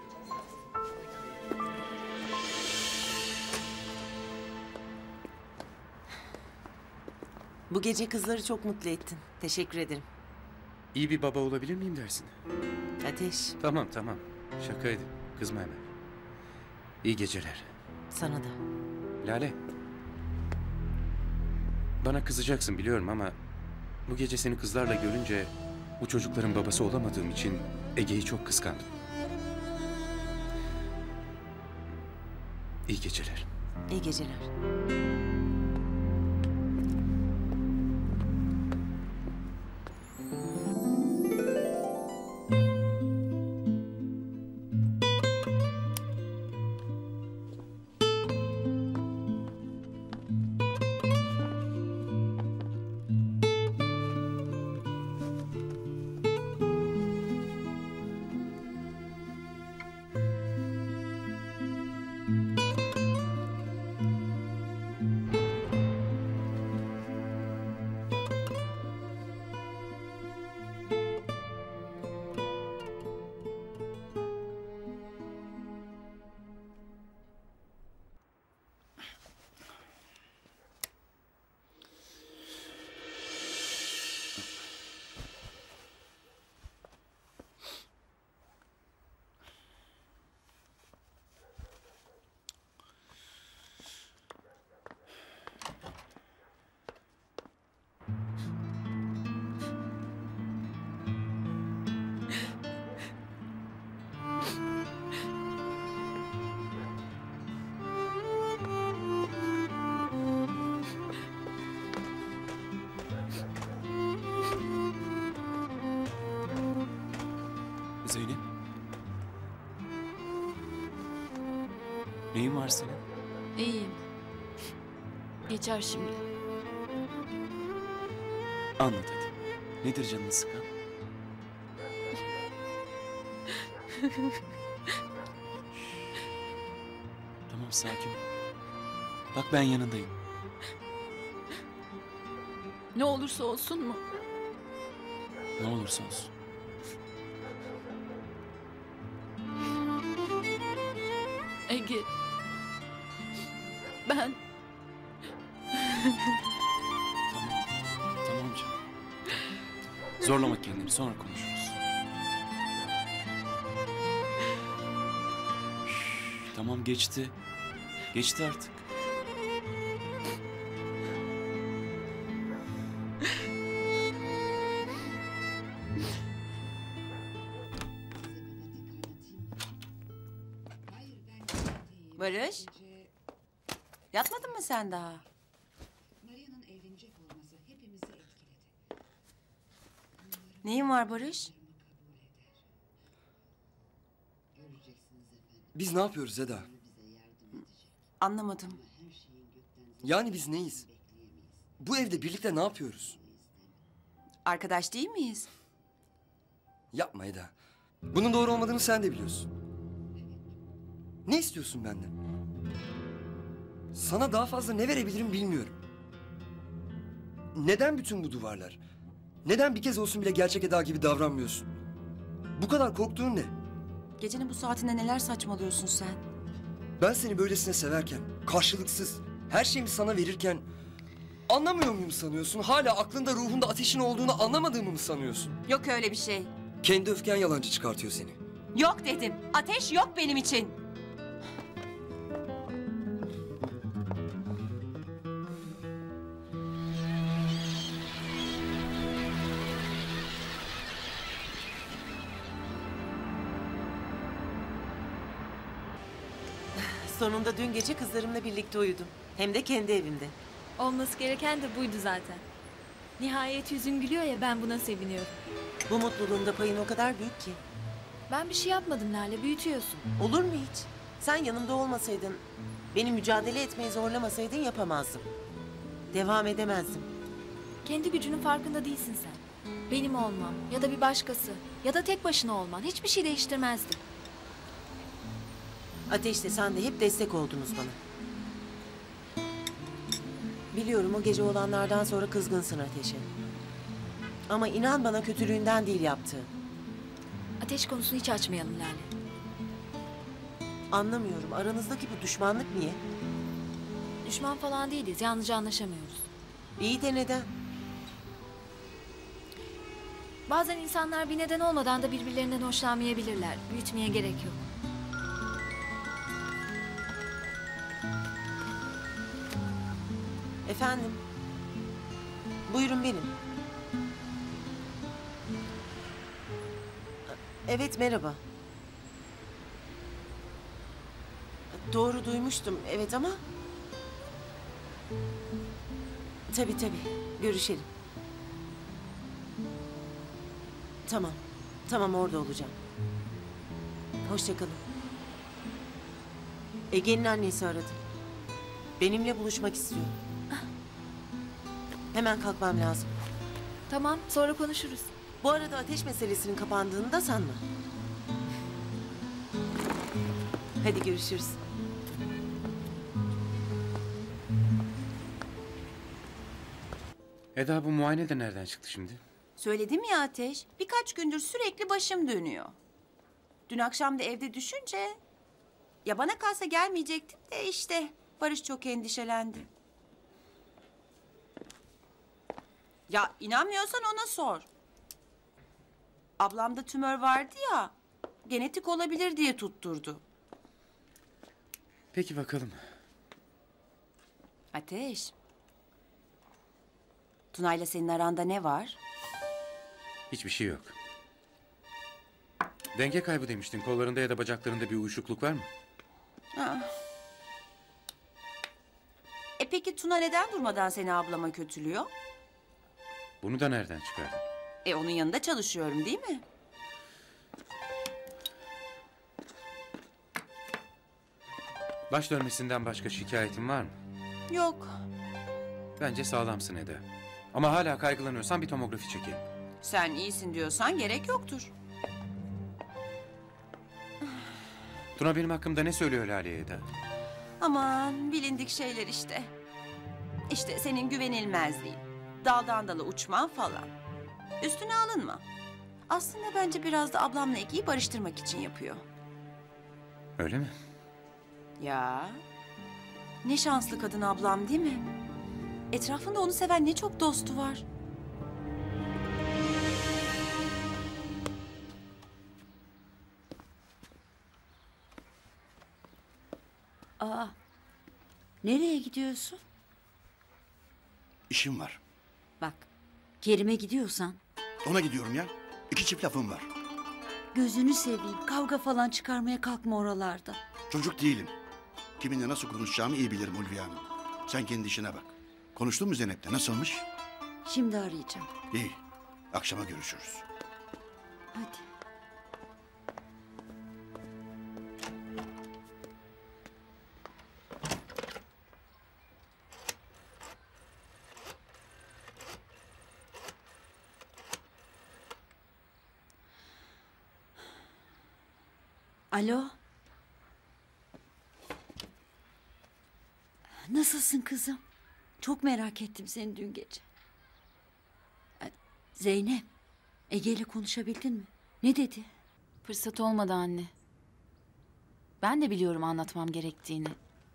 Bu gece kızları çok mutlu ettin. Teşekkür ederim. İyi bir baba olabilir miyim dersin? Ateş, Tamam tamam. Şakaydı. Kızma hemen. İyi geceler. sana da. Lale. Bana kızacaksın biliyorum ama bu gece seni kızlarla görünce bu çocukların babası olamadığım için Ege'yi çok kıskandım. İyi geceler. İyi geceler. Zeynep. Neyin var senin? İyiyim. Geçer şimdi. Anlat hadi. Nedir canını sıkan? Tamam, sakin ol. Bak ben yanındayım. Ne olursa olsun mu? Ne olursa olsun. Ege. Ben... Tamam canım. Zorlama kendini, sonra konuşuruz. Tamam, geçti. Geçti artık. Barış. Yatmadın mı sen daha? Neyin var Barış? Biz ne yapıyoruz Eda? Anlamadım. Yani biz neyiz? Bu evde birlikte ne yapıyoruz? Arkadaş değil miyiz? Yapma Eda. Bunun doğru olmadığını sen de biliyorsun. Ne istiyorsun benden? Sana daha fazla ne verebilirim bilmiyorum. Neden bütün bu duvarlar? Neden bir kez olsun bile gerçek Eda gibi davranmıyorsun? Bu kadar korktuğun ne? Gecenin bu saatinde neler saçmalıyorsun sen? Ben seni böylesine severken, karşılıksız, her şeyimi sana verirken... ...anlamıyor muyum sanıyorsun? Hala aklında ruhunda ateşin olduğunu anlamadığımı mı sanıyorsun? Yok öyle bir şey. Kendi öfken yalancı çıkartıyor seni. Yok dedim. Ateş yok benim için. Sonunda dün gece kızlarımla birlikte uyudum. Hem de kendi evimde. Olması gereken de buydu zaten. Nihayet yüzün gülüyor ya, ben buna seviniyorum. Bu mutluluğumda payın o kadar büyük ki. Ben bir şey yapmadım Lale, büyütüyorsun. Olur mu hiç? Sen yanımda olmasaydın, beni mücadele etmeye zorlamasaydın yapamazdım. Devam edemezdim. Kendi gücünün farkında değilsin sen. Benim olmam ya da bir başkası ya da tek başına olman hiçbir şey değiştirmezdi. Ateş de sen de hep destek oldunuz bana. Biliyorum o gece olanlardan sonra kızgınsın Ateş'e. Ama inan bana kötülüğünden değil yaptığı. Ateş konusunu hiç açmayalım Lale. Anlamıyorum, aranızdaki bu düşmanlık niye? Düşman falan değiliz, yalnızca anlaşamıyoruz. İyi de neden? Bazen insanlar bir neden olmadan da birbirlerinden hoşlanmayabilirler. Büyütmeye gerek yok. Efendim? Buyurun benim. Evet, merhaba. Doğru duymuştum, evet ama... Tabii, görüşelim. Tamam orada olacağım. Hoşça kalın. Ege'nin annesi aradı. Benimle buluşmak istiyor. Hemen kalkmam lazım. Tamam, sonra konuşuruz. Bu arada ateş meselesinin kapandığını da sanma. Hadi görüşürüz. Eda, bu muayene de nereden çıktı şimdi? Söyledim ya Ateş. Birkaç gündür sürekli başım dönüyor. Dün akşam da evde düşünce... Ya bana kalsa gelmeyecektim de işte. Barış çok endişelendi. Ya inanmıyorsan ona sor. Ablamda tümör vardı ya. Genetik olabilir diye tutturdu. Peki bakalım. Ateş. Tuna'yla senin aranda ne var? Hiçbir şey yok. Denge kaybı demiştin. Kollarında ya da bacaklarında bir uyuşukluk var mı? Ha. Peki Tuna neden durmadan seni ablama kötülüyor? Bunu da nereden çıkardın? Onun yanında çalışıyorum değil mi? Baş dönmesinden başka şikayetin var mı? Yok. Bence sağlamsın Eda. Ama hala kaygılanıyorsan bir tomografi çekelim. Sen iyisin diyorsan gerek yoktur. Tuna benim hakkımda ne söylüyor Lale'ye Eda? Aman bilindik şeyler işte. İşte senin güvenilmezliğin. Daldan dala uçman falan. Üstüne alınma. Aslında bence biraz da ablamla Ege'yi barıştırmak için yapıyor. Öyle mi? Ya. Ne şanslı kadın ablam değil mi? Etrafında onu seven ne çok dostu var. Aa, nereye gidiyorsun? İşim var. Bak, Kerim'e gidiyorsan Ona gidiyorum ya. 2 çift lafım var. gözünü seveyim. Kavga falan çıkarmaya kalkma oralarda. Çocuk değilim. Kiminle nasıl konuşacağımı iyi bilirim Ulviye Hanım. Sen kendi işine bak. Konuştun mu Zeynep'le? Nasılmış? Şimdi arayacağım. İyi. Akşama görüşürüz. Hadi. Alo. Nasılsın kızım? Çok merak ettim seni dün gece. Zeynep, Ege ile konuşabildin mi? Ne dedi? Fırsat olmadı anne. Ben de biliyorum anlatmam gerektiğini.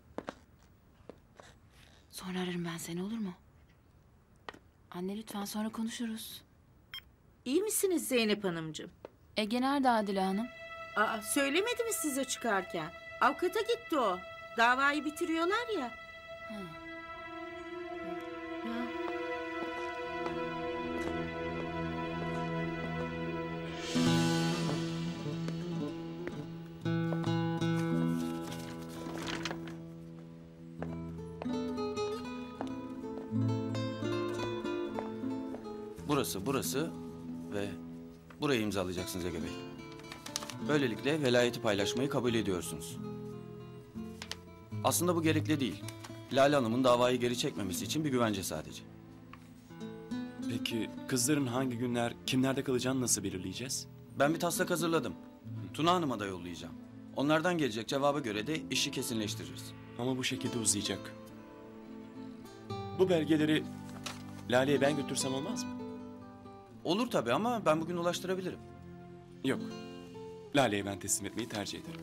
Sonra ararım ben seni, olur mu? Anne lütfen, sonra konuşuruz. İyi misiniz Zeynep Hanımcığım? Ege nerede Adile Hanım? Aa, söylemedi mi size çıkarken? Avukata gitti o. Davayı bitiriyorlar ya. Burası ve burayı imzalayacaksınız Ege Bey. Böylelikle velayeti paylaşmayı kabul ediyorsunuz. Aslında bu gerekli değil. Lale Hanım'ın davayı geri çekmemesi için bir güvence sadece. Peki kızların hangi günler, kimlerde kalacağını nasıl belirleyeceğiz? Ben bir taslak hazırladım. Tuna Hanım'a da yollayacağım. Onlardan gelecek cevaba göre de işi kesinleştiririz. Ama bu şekilde uzayacak. Bu belgeleri Lale'ye ben götürsem olmaz mı? Olur tabii ama ben bugün ulaştırabilirim. Yok. Lale'ye ben teslim etmeyi tercih ederim.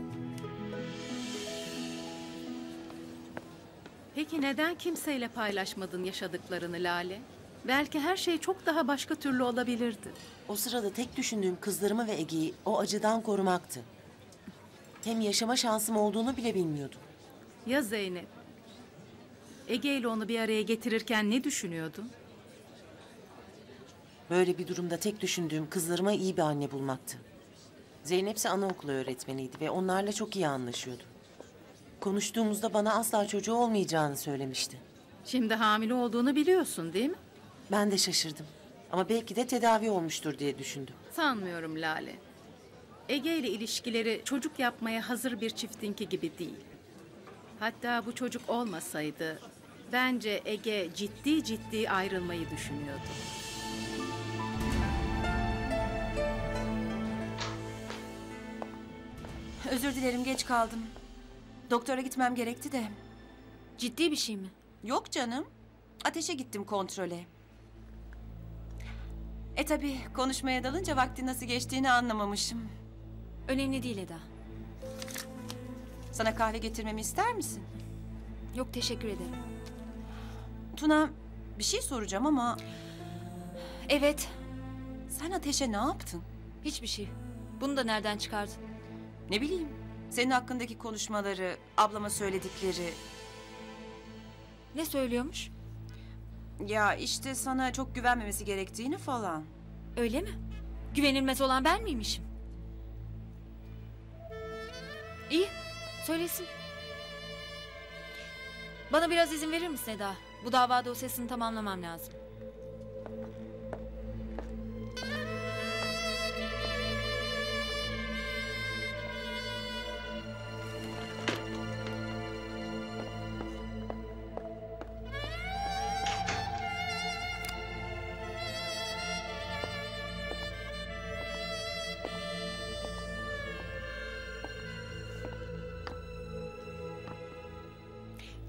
Peki neden kimseyle paylaşmadın yaşadıklarını Lale? Belki her şey çok daha başka türlü olabilirdi. O sırada tek düşündüğüm kızlarımı ve Ege'yi o acıdan korumaktı. Hem yaşama şansım olduğunu bile bilmiyordum. Ya Zeynep? Ege ile onu bir araya getirirken ne düşünüyordun? Böyle bir durumda tek düşündüğüm kızlarıma iyi bir anne bulmaktı. Zeynep ise anaokulu öğretmeniydi ve onlarla çok iyi anlaşıyordu. Konuştuğumuzda bana asla çocuğu olmayacağını söylemişti. Şimdi hamile olduğunu biliyorsun değil mi? Ben de şaşırdım. Ama belki de tedavi olmuştur diye düşündüm. Sanmıyorum Lale. Ege ile ilişkileri çocuk yapmaya hazır bir çiftinki gibi değil. Hatta bu çocuk olmasaydı bence Ege ciddi ayrılmayı düşünüyordu. Özür dilerim, geç kaldım. Doktora gitmem gerekti de. Ciddi bir şey mi? Yok canım. Ateşe gittim kontrole. Tabii konuşmaya dalınca vaktin nasıl geçtiğini anlamamışım. Önemli değil Eda. Sana kahve getirmemi ister misin? Yok, teşekkür ederim. Tuna, bir şey soracağım ama... Evet. Sen Ateş'e ne yaptın? Hiçbir şey. Bunu da nereden çıkardın? Ne bileyim. Senin hakkındaki konuşmaları, ablama söyledikleri... Ne söylüyormuş? Ya işte sana çok güvenmemesi gerektiğini falan. Öyle mi? Güvenilmez olan ben miymişim? İyi, söylesin. Bana biraz izin verir misin Eda? Bu dava dosyasını tamamlamam lazım.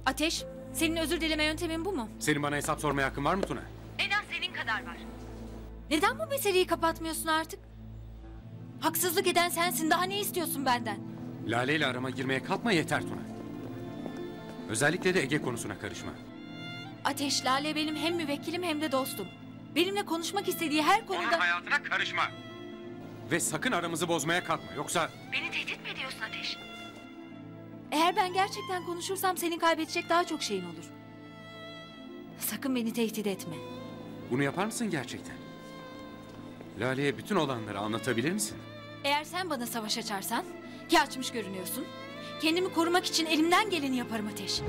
Ateş, senin özür dileme yöntemin bu mu? Senin bana hesap sormaya hakkın var mı Tuna? En az senin kadar var. Neden bu meseleyi kapatmıyorsun artık? Haksızlık eden sensin. Daha ne istiyorsun benden? Lale ile arama girmeye kalkma yeter Tuna. Özellikle de Ege konusuna karışma. Ateş, Lale benim hem müvekkilim hem de dostum. Benimle konuşmak istediği her konuda... Onun hayatına karışma. Ve sakın aramızı bozmaya kalkma. Yoksa... Beni tehdit mi ediyorsun Ateş? Eğer ben gerçekten konuşursam senin kaybedecek daha çok şeyin olur. Sakın beni tehdit etme. Bunu yapar mısın gerçekten? Lale'ye bütün olanları anlatabilir misin? Eğer sen bana savaş açarsan, ki açmış görünüyorsun, kendimi korumak için elimden geleni yaparım Ateş.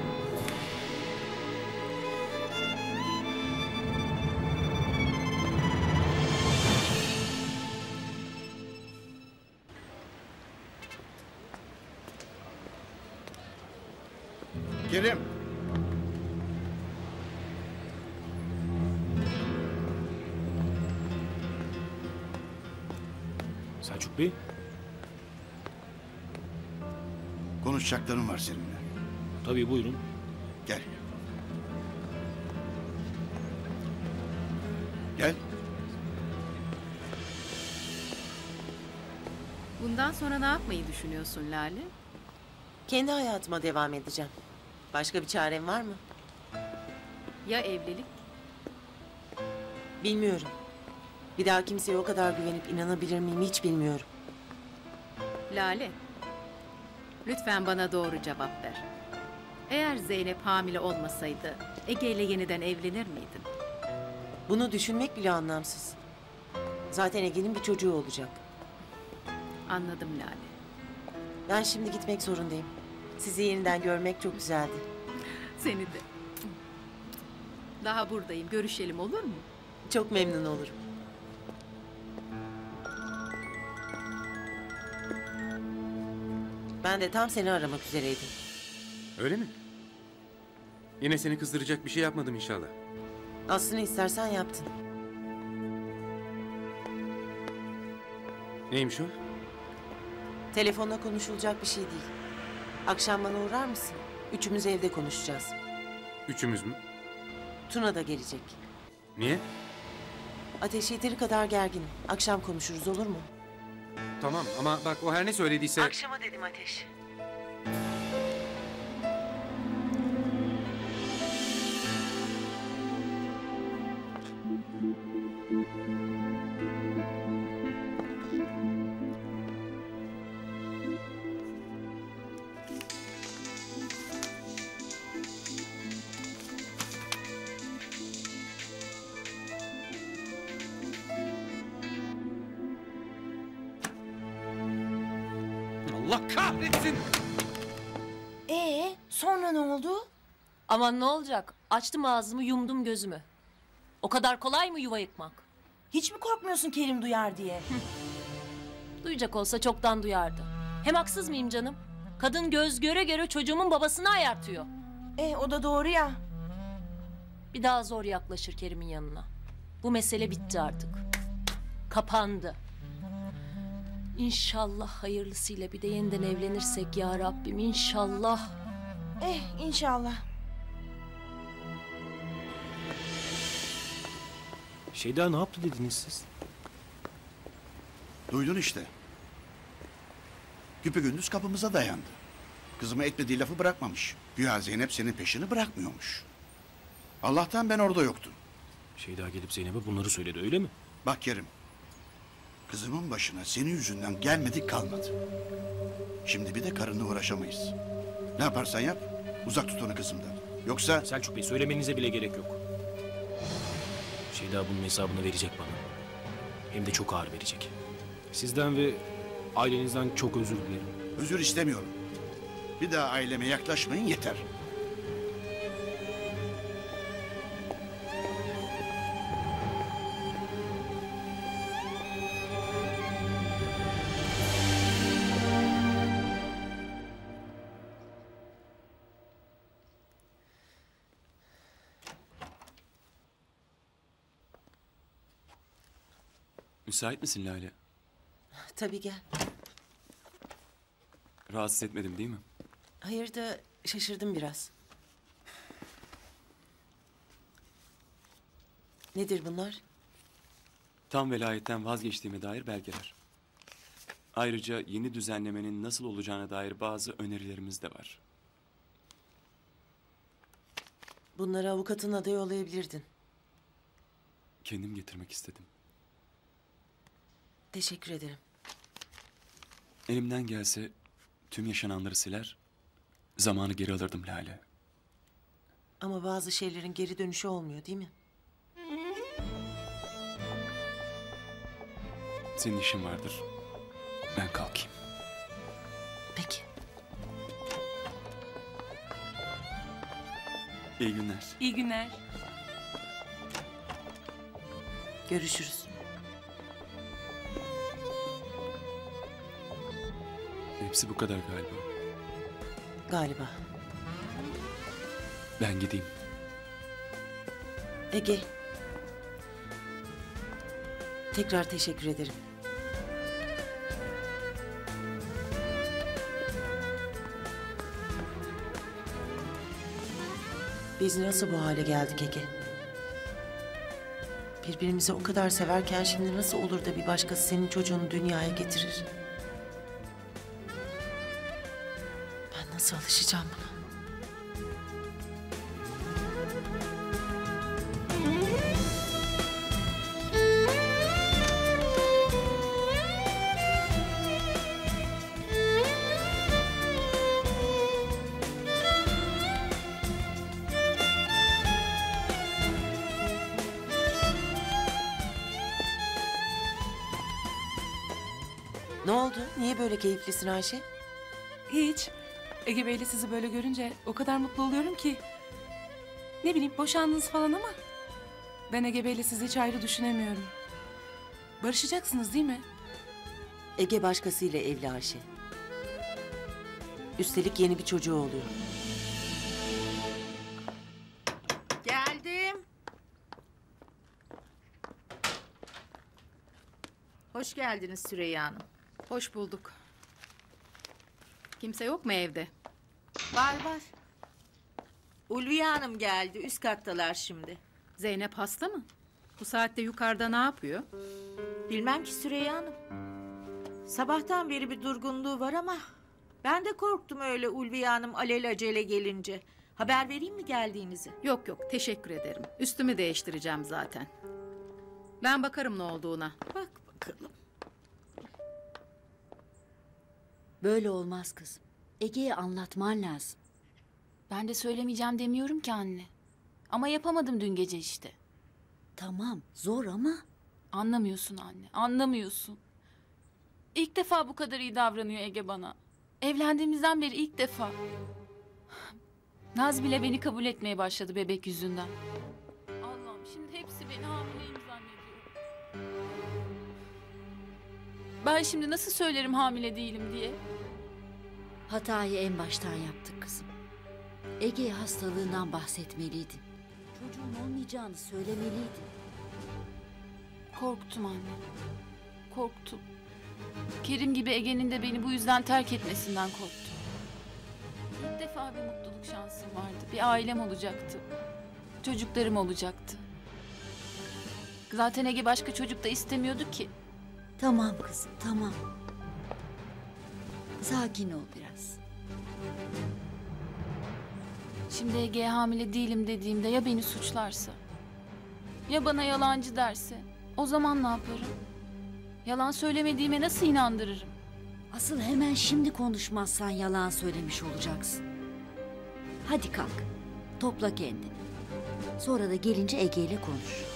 Kerim. Selçuk Bey. Konuşacaklarım var seninle. Tabii buyurun. Gel. Gel. Bundan sonra ne yapmayı düşünüyorsun Lale? Kendi hayatıma devam edeceğim. Başka bir çarem var mı? Ya evlilik? Bilmiyorum. Bir daha kimseye o kadar güvenip inanabilir miyim hiç bilmiyorum. Lale, lütfen bana doğru cevap ver. Eğer Zeynep hamile olmasaydı Ege ile yeniden evlenir miydin? Bunu düşünmek bile anlamsız. Zaten Ege'nin bir çocuğu olacak. Anladım Lale. Ben şimdi gitmek zorundayım. Sizi yeniden görmek çok güzeldi. Seni de. Daha buradayım. Görüşelim olur mu? Çok memnun olurum. Ben de tam seni aramak üzereydim. Öyle mi? Yine seni kızdıracak bir şey yapmadım inşallah. Aslını istersen yaptın. Neymiş o? Telefonla konuşulacak bir şey değil. Akşam bana uğrar mısın? Üçümüz evde konuşacağız. Üçümüz mü? Tuna da gelecek. Niye? Ateş yeteri kadar gerginim. Akşam konuşuruz olur mu? Tamam ama bak o her ne söylediyse... Akşama dedim Ateş. Allah kahretsin! Sonra ne oldu? Aman ne olacak? Açtım ağzımı, yumdum gözümü. O kadar kolay mı yuva yıkmak? Hiç mi korkmuyorsun Kerim duyar diye? Duyacak olsa çoktan duyardı. Hem haksız mıyım canım? Kadın göz göre göre çocuğumun babasını ayartıyor. O da doğru ya. Bir daha zor yaklaşır Kerim'in yanına. Bu mesele bitti artık. Kapandı. İnşallah hayırlısıyla bir de yeniden evlenirsek ya Rabbim inşallah. İnşallah. Şeyda ne yaptı dediniz siz? Duydun işte. Güpegündüz kapımıza dayandı. Kızıma etmediği lafı bırakmamış. Güya Zeynep senin peşini bırakmıyormuş. Allah'tan ben orada yoktum. Şeyda gelip Zeynep'e bunları söyledi öyle mi? Bak Kerim. Kızımın başına senin yüzünden gelmedik kalmadı. Şimdi bir de karınla uğraşamayız. Ne yaparsan yap, uzak tut onu kızımdan. Yoksa... Selçuk Bey söylemenize bile gerek yok. Şeyda bunun hesabını verecek bana. Hem de çok ağır verecek. Sizden ve ailenizden çok özür dilerim. Özür istemiyorum. Bir daha aileme yaklaşmayın yeter. Müsait misin Lale? Tabii gel. Rahatsız etmedim değil mi? Hayır da şaşırdım biraz. Nedir bunlar? Tam velayetten vazgeçtiğime dair belgeler. Ayrıca yeni düzenlemenin nasıl olacağına dair bazı önerilerimiz de var. Bunları avukatına da yollayabilirdin. Kendim getirmek istedim. Teşekkür ederim. Elimden gelse tüm yaşananları siler, zamanı geri alırdım Lale. Ama bazı şeylerin geri dönüşü olmuyor değil mi? Senin işin vardır. Ben kalkayım. Peki. İyi günler. İyi günler. Görüşürüz. Hepsi bu kadar galiba. Galiba. Ben gideyim. Ege. Tekrar teşekkür ederim. Biz nasıl bu hale geldik Ege? Birbirimizi o kadar severken şimdi nasıl olur da bir başkası senin çocuğunu dünyaya getirir? Ben nasıl alışacağım buna? Ne oldu? Niye böyle keyiflisin Ayşe? Hiç. Ege Bey'le sizi böyle görünce o kadar mutlu oluyorum ki. Ne bileyim boşandınız falan ama ben Ege Bey'le sizi hiç ayrı düşünemiyorum. Barışacaksınız değil mi? Ege başkasıyla evli Ayşe. Üstelik yeni bir çocuğu oluyor. Geldim. Hoş geldiniz Süreyya Hanım. Hoş bulduk. Kimse yok mu evde? Var var. Ulviye Hanım geldi. Üst kattalar şimdi. Zeynep hasta mı? Bu saatte yukarıda ne yapıyor? Bilmem ki Süreyya Hanım. Sabahtan beri bir durgunluğu var ama ben de korktum öyle Ulviye Hanım alelacele gelince. Haber vereyim mi geldiğinizi? Yok yok teşekkür ederim. Üstümü değiştireceğim zaten. Ben bakarım ne olduğuna. Bak bakalım. Böyle olmaz kızım. Ege'ye anlatman lazım. Ben de söylemeyeceğim demiyorum ki anne. Ama yapamadım dün gece işte. Tamam zor ama. Anlamıyorsun anne, anlamıyorsun. İlk defa bu kadar iyi davranıyor Ege bana. Evlendiğimizden beri ilk defa. Naz bile beni kabul etmeye başladı bebek yüzünden. Allah'ım şimdi hepsi beni hamileyim zannediyor. Ben şimdi nasıl söylerim hamile değilim diye? Hatayı en baştan yaptık kızım. Ege'ye hastalığından bahsetmeliydin. Çocuğun olmayacağını söylemeliydin. Korktum anne. Korktum. Kerim gibi Ege'nin de beni bu yüzden terk etmesinden korktum. İlk defa bir mutluluk şansım vardı. Bir ailem olacaktı. Çocuklarım olacaktı. Zaten Ege başka çocuk da istemiyordu ki. Tamam kızım tamam. Sakin ol biraz. Şimdi Ege'ye hamile değilim dediğimde ya beni suçlarsa? Ya bana yalancı derse? O zaman ne yaparım? Yalan söylemediğime nasıl inandırırım? Asıl hemen şimdi konuşmazsan yalan söylemiş olacaksın. Hadi kalk. Topla kendini. Sonra da gelince Ege ile konuş.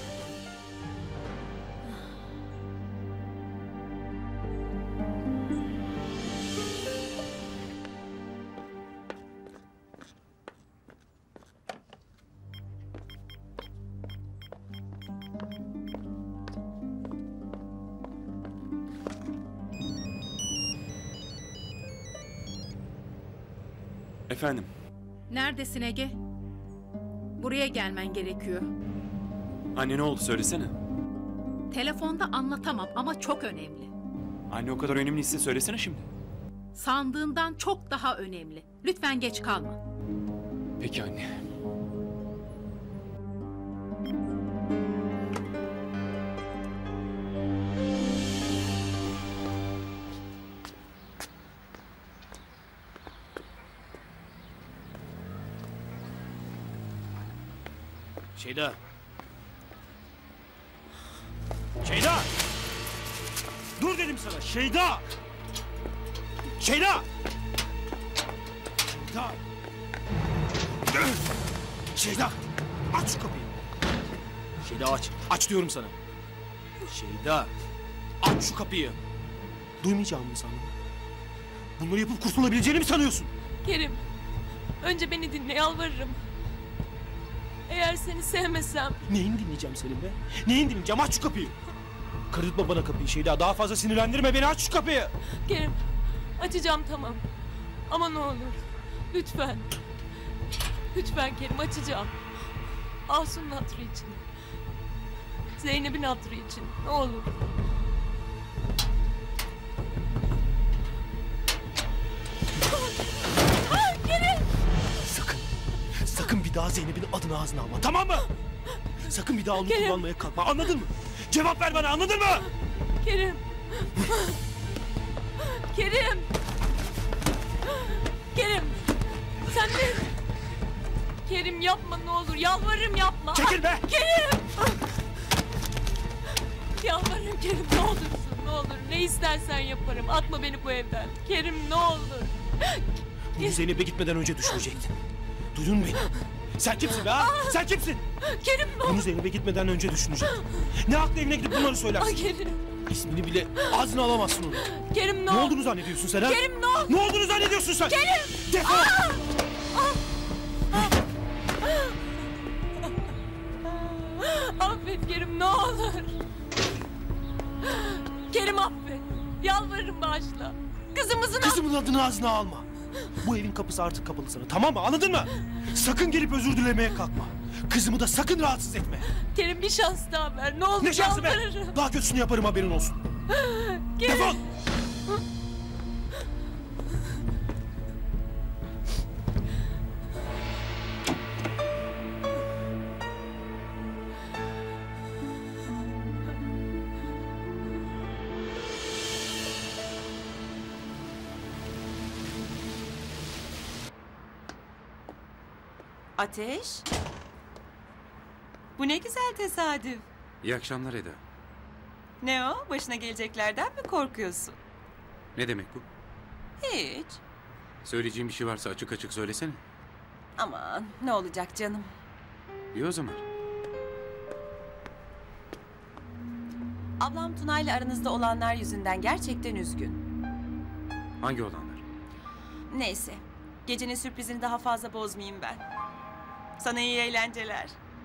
Efendim? Neredesin Ege? Buraya gelmen gerekiyor. Anne ne oldu söylesene. Telefonda anlatamam ama çok önemli. Anne o kadar önemliyse söylesene şimdi. Sandığından çok daha önemli. Lütfen geç kalma. Peki anne. Şeyda. Şeyda! Dur dedim sana Şeyda! Şeyda! Şeyda! Şeyda! Aç şu kapıyı. Şeyda aç. Aç diyorum sana. Şeyda! Aç şu kapıyı. Duymayacağımı mı sandın? Bunları yapıp kurtulabileceğini mi sanıyorsun? Kerim, önce beni dinle, yalvarırım. Eğer seni sevmesem... Neyini dinleyeceğim senin be? Neyini dinleyeceğim? Aç şu kapıyı. Kırıtma bana kapıyı Şeyda. Daha fazla sinirlendirme beni. Aç şu kapıyı. Kerim, açacağım tamam. Ama ne olur, lütfen. Lütfen Kerim, açacağım. Asu'nun hatırı için. Zeynep'in hatırı için. Ne olur. Kerim! Sakın bir daha Zeynep'in adını ağzına alma. Tamam mı? Sakın bir daha onu Kerim. kullanmaya kalkma. Anladın mı? Cevap ver bana. Anladın mı? Kerim! Kerim! Kerim! Sen de... Kerim yapma ne olur. Yalvarırım yapma. Çekil be! Kerim! Yalvarırım Kerim ne olursun ne olur. Ne istersen yaparım. Atma beni bu evden. Kerim ne olur. Bunu Zeynep'e gitmeden önce düşünecektin. Duydun mu beni? Sen kimsin be ha? Sen kimsin? Kerim ne olur. Bunu Zeynep'e gitmeden önce düşünecektin. Ne hakla evine gidip bunları söylersin? Kerim. İsmini bile ağzına alamazsın onu. Kerim Ne olduğunu zannediyorsun sen ha? Kerim ne olur. Ne olduğunu zannediyorsun sen? Kerim! Defol! Affet Kerim ne olur. Kerim affet. Yalvarırım bağışla. Kızımın adını ağzına alma. Bu evin kapısı artık kapalı sana, tamam mı? Anladın mı? Sakın gelip özür dilemeye kalkma. Kızımı da sakın rahatsız etme. Kerim bir şans daha ver. Ne olur Ne şansı be? yalvarırım. Daha kötüsünü yaparım, haberin olsun. Kerim. Defol! Ateş. Bu ne güzel tesadüf. İyi akşamlar Eda. Ne o? Başına geleceklerden mi korkuyorsun? Ne demek bu? Hiç. Söyleyeceğim bir şey varsa açık açık söylesene. Aman ne olacak canım. İyi o zaman. Ablam Tuna'yla aranızda olanlar yüzünden gerçekten üzgün. Hangi olanlar? Neyse. Gecenin sürprizini daha fazla bozmayayım ben. Sana iyi eğlenceler.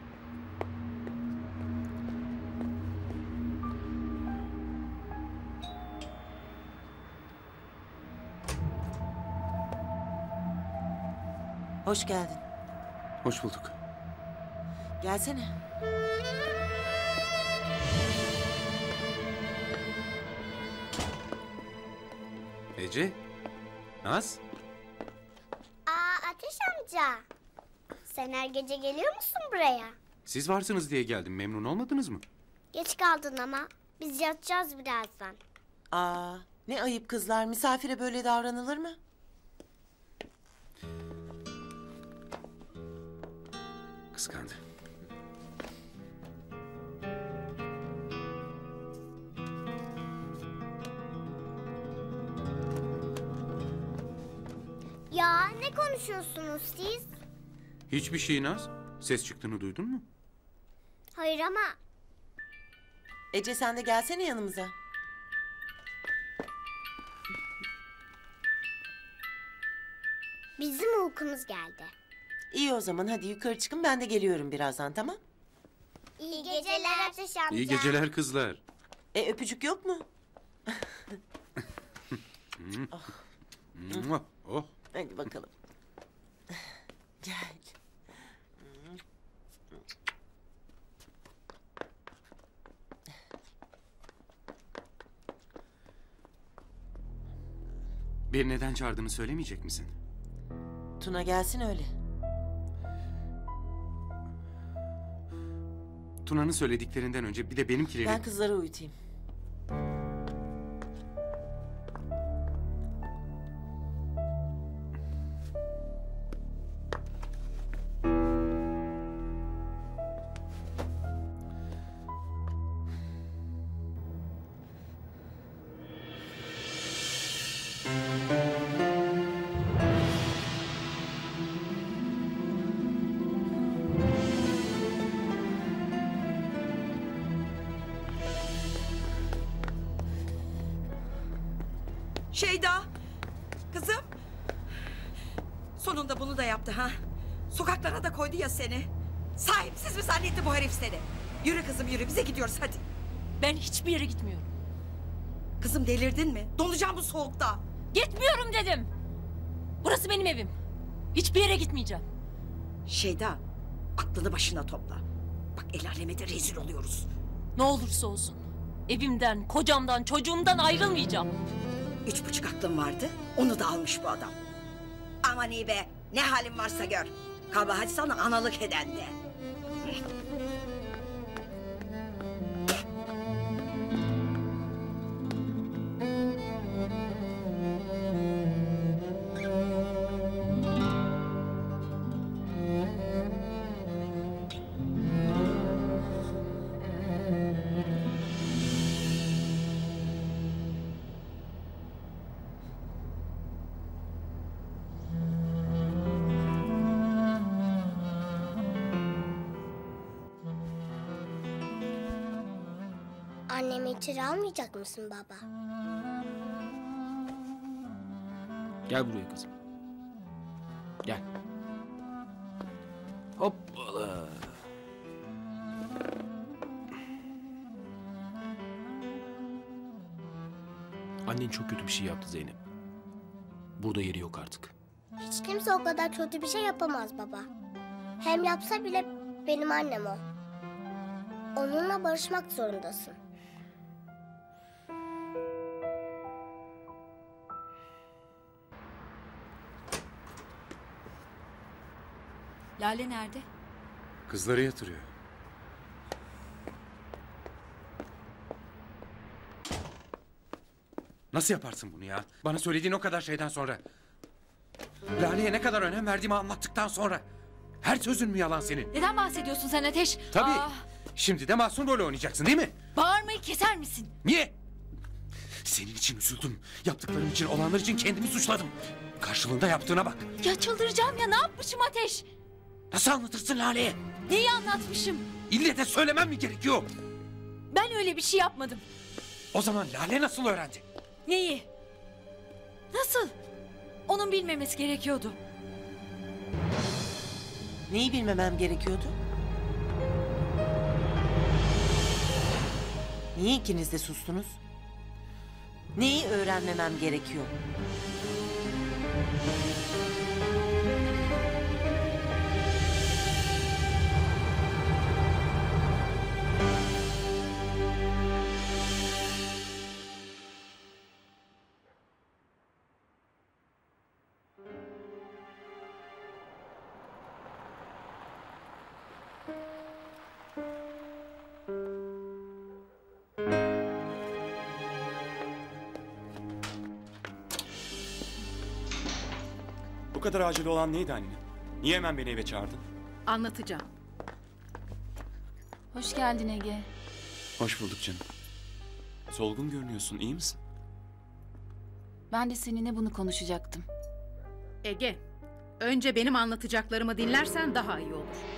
Hoş geldin. Hoş bulduk. Gelsene. Ece? Naz? Ateş amca. Sen her gece geliyor musun buraya? Siz varsınız diye geldim. Memnun olmadınız mı? Geç kaldın ama. Biz yatacağız birazdan. Ne ayıp kızlar. Misafire böyle davranılır mı? Kıskandı. Ya ne konuşuyorsunuz siz? Hiçbir şey Naz. Ses çıktığını duydun mu? Hayır ama Ece sen de gelsene yanımıza. bizim uykumuz geldi. İyi o zaman hadi yukarı çıkın, ben de geliyorum birazdan, tamam? İyi geceler Ateş amca. İyi geceler kızlar. Öpücük yok mu? Oh. Hadi bakalım. Gel. Bir neden çağırdığını söylemeyecek misin? Tuna gelsin öyle. Tuna'nın söylediklerinden önce bir de benimkileri... Ben kızları uyutayım. Şeyda! Kızım! Sonunda bunu da yaptı ha. Sokaklara da koydu ya seni. Sahipsiz mi zannetti bu herif seni? Yürü kızım yürü, bize gidiyoruz hadi. Ben hiçbir yere gitmiyorum. Kızım delirdin mi? Donacağım bu soğukta. Gitmiyorum dedim. Burası benim evim. Hiçbir yere gitmeyeceğim. Şeyda, aklını başına topla. Bak el aleme de rezil oluyoruz. Ne olursa olsun. Evimden, kocamdan, çocuğumdan ayrılmayacağım. 3,5 aklım vardı, onu da almış bu adam. Aman iyi be, ne halin varsa gör. Kabahat sana analık eden de. Annemi içeri almayacak mısın baba? Gel buraya kızım. Gel. Hoppala. Annen çok kötü bir şey yaptı Zeynep. Burada yeri yok artık. Hiç kimse o kadar kötü bir şey yapamaz baba. Hem yapsa bile benim annem o. Onunla barışmak zorundasın. Lale nerede? Kızları yatırıyor. Nasıl yaparsın bunu ya? Bana söylediğin o kadar şeyden sonra. Lale'ye ne kadar önem verdiğimi anlattıktan sonra. Her sözün mü yalan senin? Neden bahsediyorsun sen Ateş? Tabii. Aa, Şimdi de masum rol oynayacaksın değil mi? bağırmayı keser misin? Niye? Senin için üzüldüm. Yaptıklarım için, olanlar için kendimi suçladım. Karşılığında yaptığına bak. Ya çıldıracağım ya, ne yapmışım Ateş? Nasıl anlatırsın Lale'ye? Neyi anlatmışım? İlle de söylemem mi gerekiyor? Ben öyle bir şey yapmadım. O zaman Lale nasıl öğrendi? Neyi? Nasıl? Onun bilmemesi gerekiyordu. Neyi bilmemem gerekiyordu? Niye ikiniz de sustunuz? Neyi öğrenmemem gerekiyor? Bu kadar acil olan neydi anne? Niye hemen beni eve çağırdın? Anlatacağım. Hoş geldin Ege. Hoş bulduk canım. Solgun görünüyorsun, iyi misin? Ben de seninle bunu konuşacaktım. Ege, önce benim anlatacaklarımı dinlersen daha iyi olur.